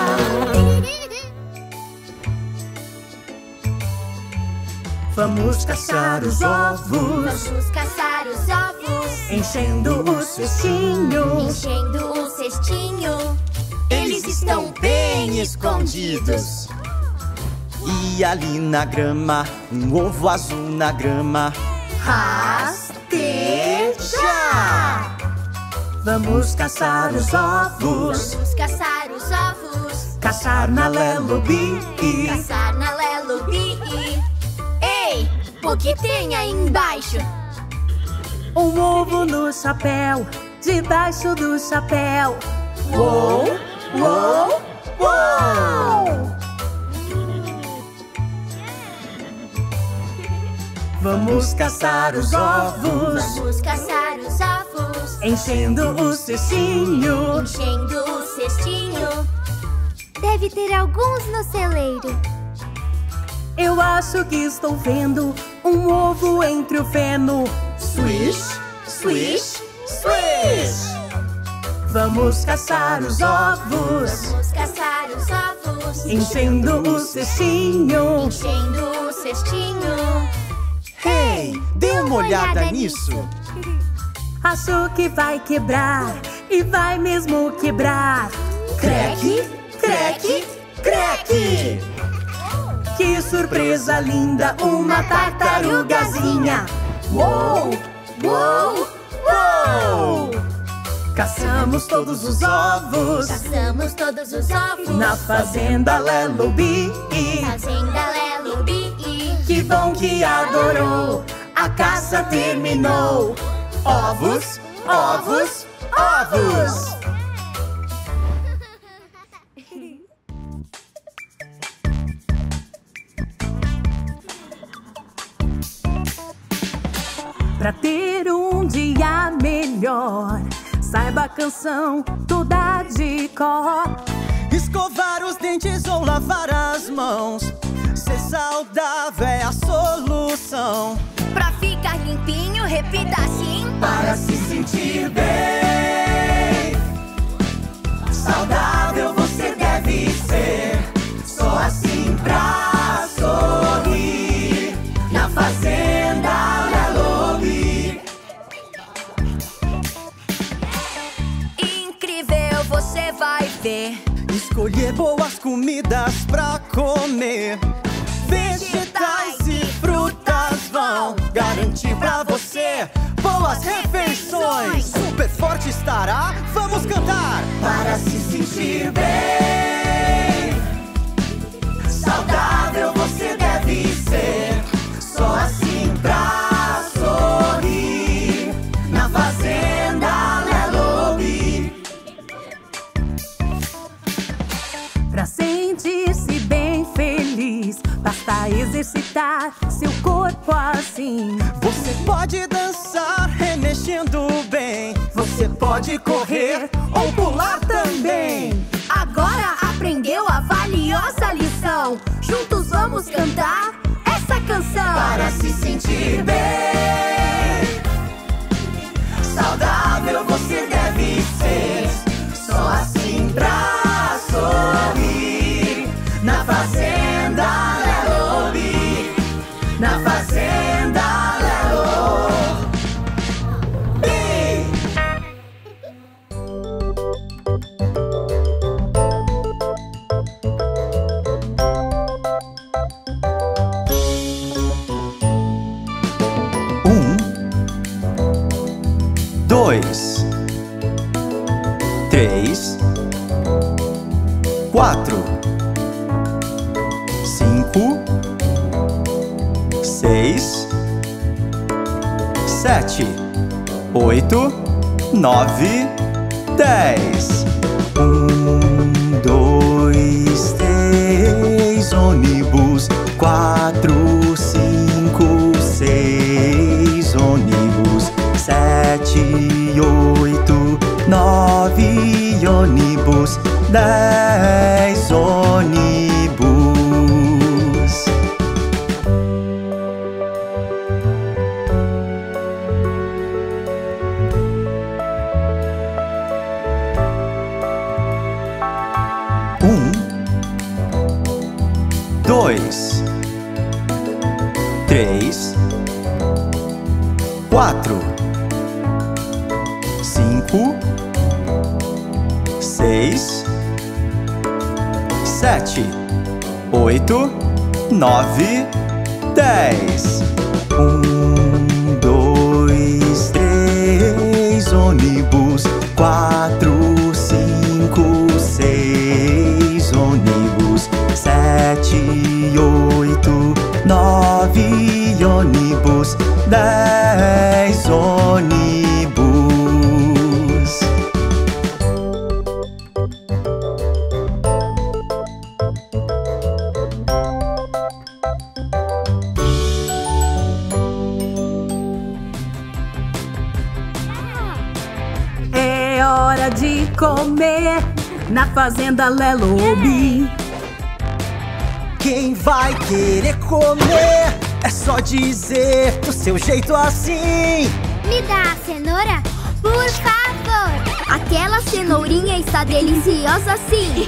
Vamos caçar os ovos, Vamos caçar os ovos, Enchendo o cestinho. enchendo o cestinho. eles estão bem escondidos. E ali na grama, um ovo azul na grama. Rasteja! Vamos caçar os ovos. Vamos caçar os ovos, Caçar na Lelobi. caçar na Lelobi. Ei, o que tem aí embaixo? Um ovo no chapéu, debaixo do chapéu. Uou, uou, uou! Vamos caçar os ovos. Vamos caçar os ovos, Enchendo o cestinho. enchendo o cestinho. Deve ter alguns no celeiro. Eu acho que estou vendo um ovo entre o feno. Swish, swish, swish. Vamos caçar os ovos. Vamos caçar os ovos, Enchendo o cestinho. enchendo o cestinho. Hey, dê uma olhada nisso. Acho que vai quebrar. E vai mesmo quebrar. Creque, creque, creque. Que surpresa linda, uma tartarugazinha. Uou, uou, uou! Caçamos todos os ovos Caçamos todos os ovos na fazenda Lelobi. Fazenda Lelobi. Que bom que adorou, a caça terminou. Ovos, ovos, ovos! Pra ter um dia melhor, saiba a canção toda de cor. Escovar os dentes ou lavar as mãos. Ser saudável é a solução. Pra ficar limpinho, repita assim. Para se sentir bem, saudável você deve ser. Só assim pra sorrir na fazenda Lelobi. Incrível, você vai ver. Escolher boas comidas pra comer. Vegetais e frutas vão garantir pra você boas refeições. Super forte estará, vamos cantar. Para se sentir bem, saudável você deve ser. Só assim pra sorrir na fazenda Lelobi. Pra sentir-se bem feliz, basta exercitar seu corpo assim. Você pode dançar remexendo bem. Você pode correr ou pular também. Agora aprendeu a valiosa lição. Juntos vamos vamos cantar essa canção para se sentir bem. Saudável você deve ser, só assim pra sorrir. Na fazenda Lelobi, na fazenda Lelobi. Um, dois, três, quatro, cinco, seis, sete, oito, nove, dez. Um, dois, três, ônibus. Quatro, cinco, seis, ônibus. Sete, oito, nove, ônibus. Dez, ônibus. Um, dois, três, quatro, cinco, seis, sete, oito, nove, dez. Um, dois, três, ônibus. Quatro, cinco, seis, ônibus. Sete, oito, nove, ônibus. Dez, ônibus. É hora de comer na fazenda Lelobi. Quem vai querer comer? É só dizer do seu jeito assim. Me dá a cenoura, por favor. Aquela cenourinha está deliciosa sim.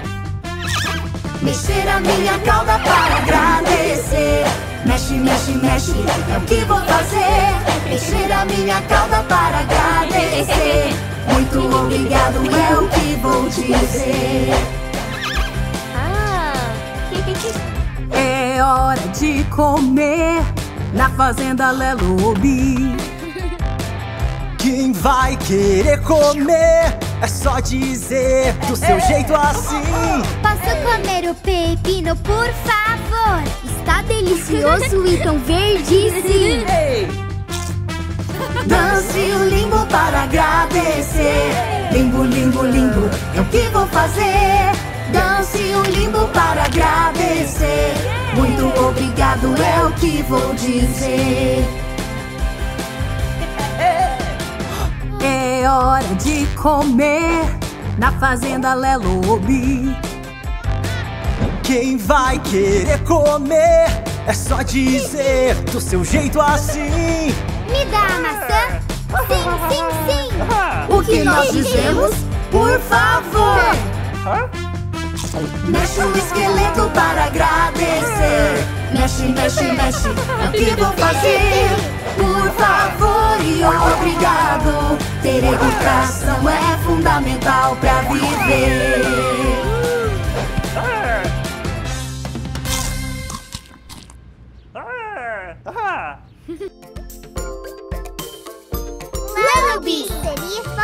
Mexer a minha cauda para agradecer. Mexe, mexe, mexe, é o que vou fazer. Mexer a minha cauda para agradecer. Muito obrigado é o que vou dizer. É hora de comer na fazenda Lelobi. Quem vai querer comer? É só dizer do seu jeito assim. Posso comer o pepino, por favor? Está delicioso e tão verde sim. Dance o limbo para agradecer. Limbo, limbo, limbo, é o que vou fazer. Dance o limbo para agradecer. Muito obrigado é o que vou dizer. É hora de comer na fazenda Lelobi. Quem vai querer comer? É só dizer do seu jeito assim. Me dá a maçã? Sim, sim, sim. O que nós dizemos? Por favor. Mexe o esqueleto para agradecer. Mexe, mexe, mexe, é o que vou fazer. Por favor e obrigado. Ter educação é fundamental para viver. Lelobi, seria